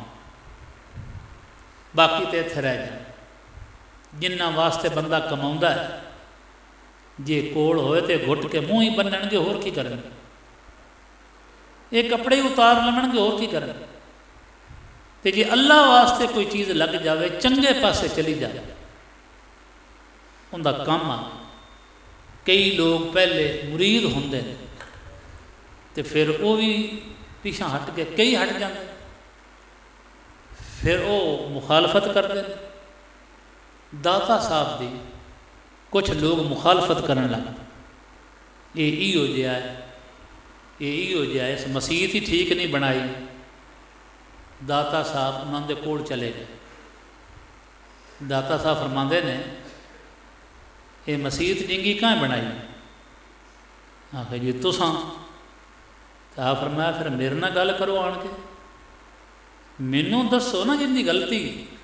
S2: बाकी तो इत्थे रह जाए। जिन्ना वास्ते बंदा कमाउंदा है, जे कोल होए तो घुट के मूँह ही बन्नणगे, होर की करनगे। ये कपड़े उतार लवणगे, होर की करन। तो जे अल्लाह वास्ते कोई चीज़ लग जाए, चंगे पासे चली जाए, उनका काम आ। कई लोग पहले मुरीद होंदे ने तो फिर वो भी पिछा हट गए, कई हट जाते, फिर वो मुखालफत करते हैं। दाता साहब की कुछ लोग मुखालफत करने लग पे। ये इहो जिहा है, ये इहो जिहा है। इस मसीत ही ठीक नहीं बनाई। दाता साहब उन्होंने कोल चले गए। दाता साहब फरमाते ने ये मसीत जिंगी कहाँ बनाई? आखे जी तुसां। तो आप फरमाया फिर मेरे नाल गल करो आन के, मैनू दसो ना जिंदी गलती।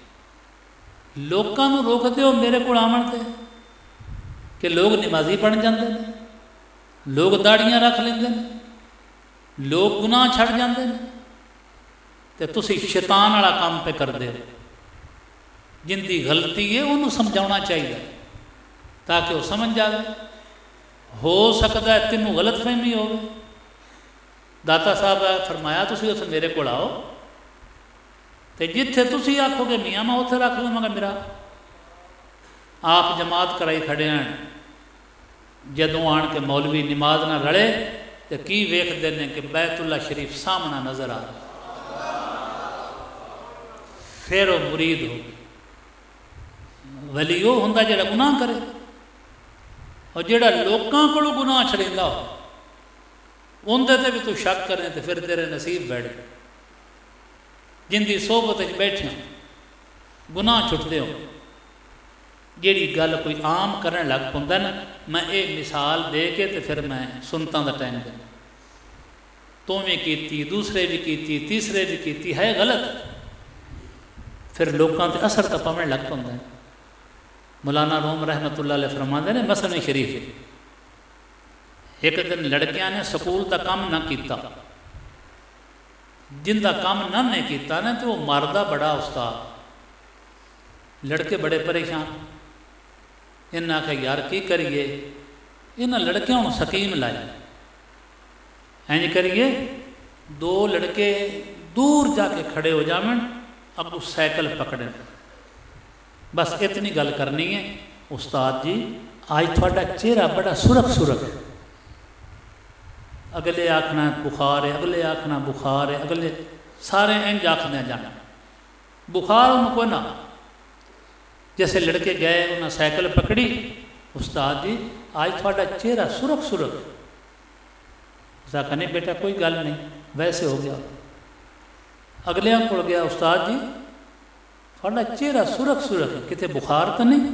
S2: लोगों को रोक दो मेरे को आवन ते कि लोग नमाजी बन जाते हैं, लोग दाड़ियाँ रख लेंगे, लोग गुनाह छड़ जाते हैं, तो तुसी शैतान वाला काम पे कर दे। जिंदी गलती है उन्होंने समझाना चाहिए ताकि वह समझ जाए। हो सकता है तेनों गलत फहमी हो। दाता साहब फरमाया तुसी उस मेरे को आओ, तो जिथे तुसी आखोगे मियाँ मैं उत्थे रख लवांगा मेरा। आप जमात कराई खड़े हैं, जदों आन के मौलवी नमाज ना रले तो की वेखते हैं कि बैतुल्ला शरीफ सामना नजर आ रहा। फिर वो मुरीद हो गए। वली वो होंदा जिहड़ा गुनाह करे, और जिहड़ा लोकां कोलों गुनाह छड़ेंदा हो उनदे ते भी तू शक करें तो फिर तेरे नसीब बैठ। जिंदी सोहबत बैठे गुनाह छुटते हो। जिहड़ी गल कोई आम करन लग पौंदा ना, मैं ये मिसाल दे के तो फिर मैं सुनता का टाइम देना, तू भी की, दूसरे भी की, तीसरे भी की, है गलत, फिर लोगों से असर तो पवन लग पौंदा है। मौलाना रूम रहमतुल्लाह अलैह फरमाते ने मसनवी शरीफ, एक दिन लड़कियां ने स्कूल का काम ना किया, जिंदा काम ना ने किया ना तो वो मरदा बड़ा उस्ताद, लड़के बड़े परेशान। इन्हें आख्या यार की करिए, इन्हें लड़कियों को सकीम लाई, इंज करिए दो लड़के दूर जाके खड़े हो जावन, अब उस साइकिल पकड़े, बस इतनी गल करनी है। उस्ताद जी आज थोड़ा चेहरा बड़ा सुरख सुरख, अगले आखना बुखार है, अगले आखना बुखार है, अगले सारे इंज आखने जाना बुखार उनको ना। जैसे लड़के गए उन्हें साइकिल पकड़ी, उस्ताद जी आज थोड़ा चेहरा सुरख सुरख, उसका कहने बेटा कोई गल नहीं, वैसे हो गया। अगले को गया, उस्ताद जी थोड़ा चेहरा सुरख सुरख, कितने बुखार तो नहीं।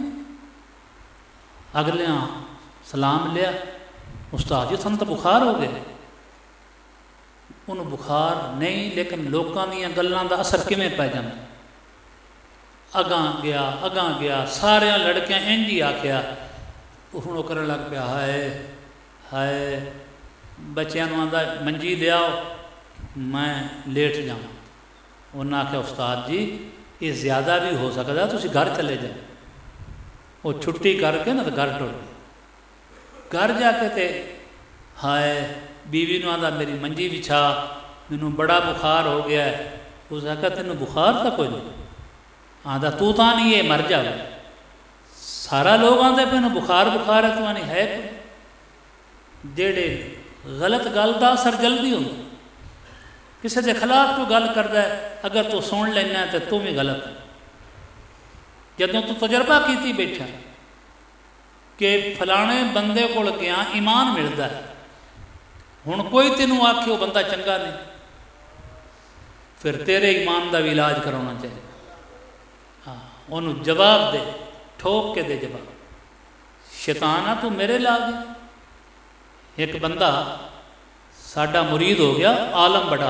S2: अगले सलाम लिया, उस्ताद जी थानू तो बुखार हो गया। उन्होंने बुखार नहीं, लेकिन लोगों दी गल्लां दा असर किवें पै जांदा। अगां गया अगां गया, सारिया लड़कियां इंज ही आख्या, हुण करन लग पिया हाय हाय, बच्चों आंदा मंजी लियाओ मैं लेट जावां। उन्हें आख्या उस्ताद जी ये ज़्यादा भी हो सकता, तुसीं घर चले जाओ। वो छुट्टी करके ना तो घर टुर गए। घर जाके ते हाय बीवी ने आंदा मेरी मंजी बिछा, मैनू बड़ा बुखार हो गया है। उसने आख्या तेन बुखार तो कोई नहीं, आंदा तू तो नहीं ये मर जाए। सारा लोग आते पे बुखार बुखार है, तू नहीं है कोई। जेड़े गलत गल का असर जल्दी होंगे, किसी के खिलाफ कोई गल करता है, अगर तू सुन लेना तो तू भी गलत है। जदों तू तजर्बा की बैठा कि फलाने बंदे को गया ईमान मिलता है, हुण कोई तेनों आखे वो बंदा चंगा नहीं, फिर तेरे ईमान का भी इलाज कराना चाहिए। हाँ उन्होंने जवाब दे, ठोक के दे जवाब। शैताना तू मेरे ला दे। एक बंदा साडा मुरीद हो गया, आलम बड़ा,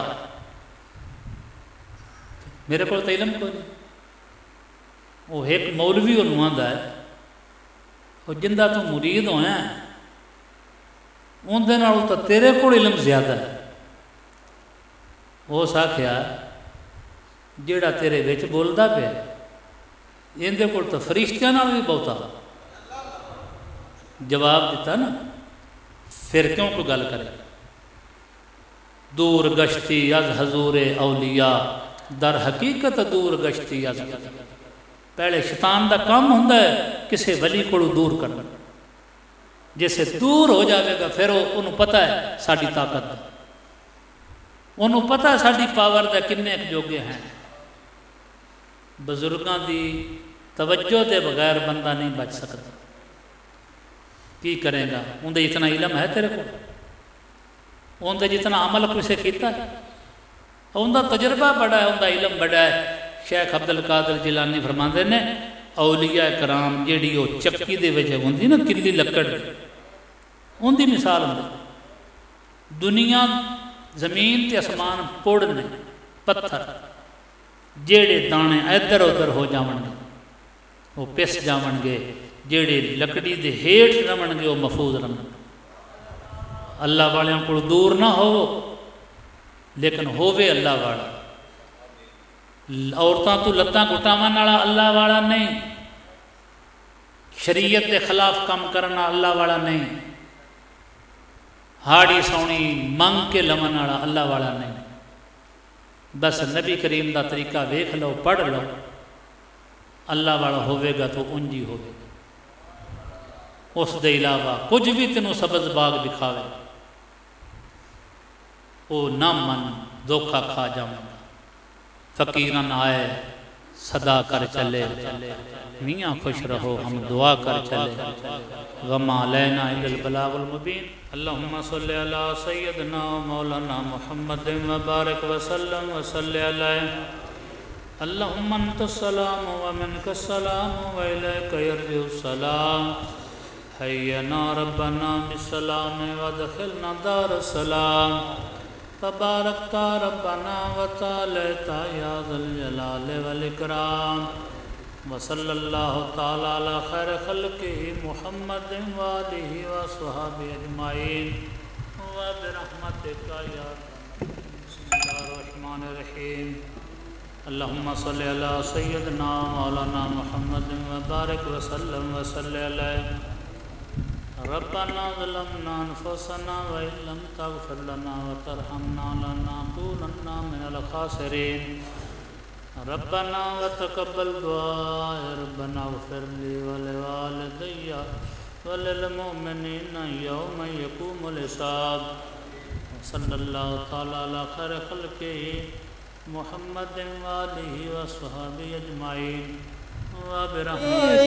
S2: मेरे को तो इलम कोई नहीं। वो एक मौलवी उन्होंने आंदा है, वो जिंदा तू मुरीद होया उनदे नालों तो तेरे को इलम ज्यादा है। उस आख्या जेड़ा तेरे विच बोलदा पे इहदे कोल तो फरिश्तियां नाल भी बहुता। जवाब दिता ना, फिर क्यों कोई गल करे। दूर गश्ती अज हजूरे औलिया, दर हकीकत दूर गश्ती अज। पहले शैतान का काम होंदा है किसी वली को दूर करना, जैसे दूर हो जाएगा फिर उन्होंने पता है साड़ी ताकत, उन्होंने पता है साड़ी पावर का किन्ने जोगे हैं। बजुर्गों की तवज्जो के बगैर बंदा नहीं बच सकता। की करेगा, उनका इतना इलम है तेरे को, उनका जितना अमल किसे किया है, उनका तजर्बा बड़ा है, उनका इलम बड़ा है। शेख अब्दुल कादिर जिलानी फरमाते ने औलिया कराम जी वो चक्की दे विच होंदी ना किली लकड़, उनकी मिसाल होंदी। दुनिया जमीन ते आसमान पोड़ने पत्थर, जेड़े दाने इधर उधर हो जावणगे वो पिस जावणगे, जेड़े लकड़ी दे हेठ रवणगे वो महफूज रवणगे। अल्लाह वालियां को दूर ना हो, लेकिन होवे अल्लाह वाला। औरतां तू लत्तां घुटावन वाला अल्लाह वाला नहीं, शरीयत के खिलाफ काम करना अल्लाह वाला नहीं, हाड़ी सौनी मंग के लवन वाला अल्लाह वाला नहीं। बस नबी करीम का तरीका वेख लो, पढ़ लो, अल्लाह वाला होवेगा तो उंजी होवेगा। उस दे इलावा कुछ भी तेनों सब्ज बाग दिखावे वो ना मन धोखा खा जावेगा। फकीरन आए सदा कर चले, मियाँ खुश रहो हम दुआ कर चले। वमा अलैना इल्लल बलागुल मुबीन। अल्लाहुम्मा सल्लि अला सय्यदना मौलाना मुहम्मद व बारिक व सल्लम व सल्लि अलैहि अल्लाहुम्मा अंतस्सलाम व मिनकस्सलाम व इलैका यर्जिउ सलाम हय्यना रब्बना बिस्सलाम व दखिलना दारस्सलाम तबारकता रब्बना व तआलैता या ज़ल जलाल वल इकराम व सल्लल्लाहु तआला अला खैर खल्क़िही मुहम्मदिन व आलिहि व अस्हाबिहि अजमाइन व बिरहमतिका या बिस्मिल्लाहिर रहमानिर रहीम अल्लाहुम्मा सल्लि अला सय्यिदना मौलाना मुहम्मदिन व बारिक व सल्लम व सल्लि अलैहि रब्बना ज़लमना अनफुसना व इल्लम तग़फिर लना व तरहमना लनकूनन्ना मिनल खासिरीन रब्बना व तक़ब्बल दुआ रब्बना इग़फिर ली व लिवालिदैया व लिल मुमिनीना यौम यक़ूमुल हिसाब सल्लल्लाहु तआला अला खैर खल्क़िही मुहम्मदिन व आलिहि व अस्हाबिहि अजमाइन व बिरहमतिका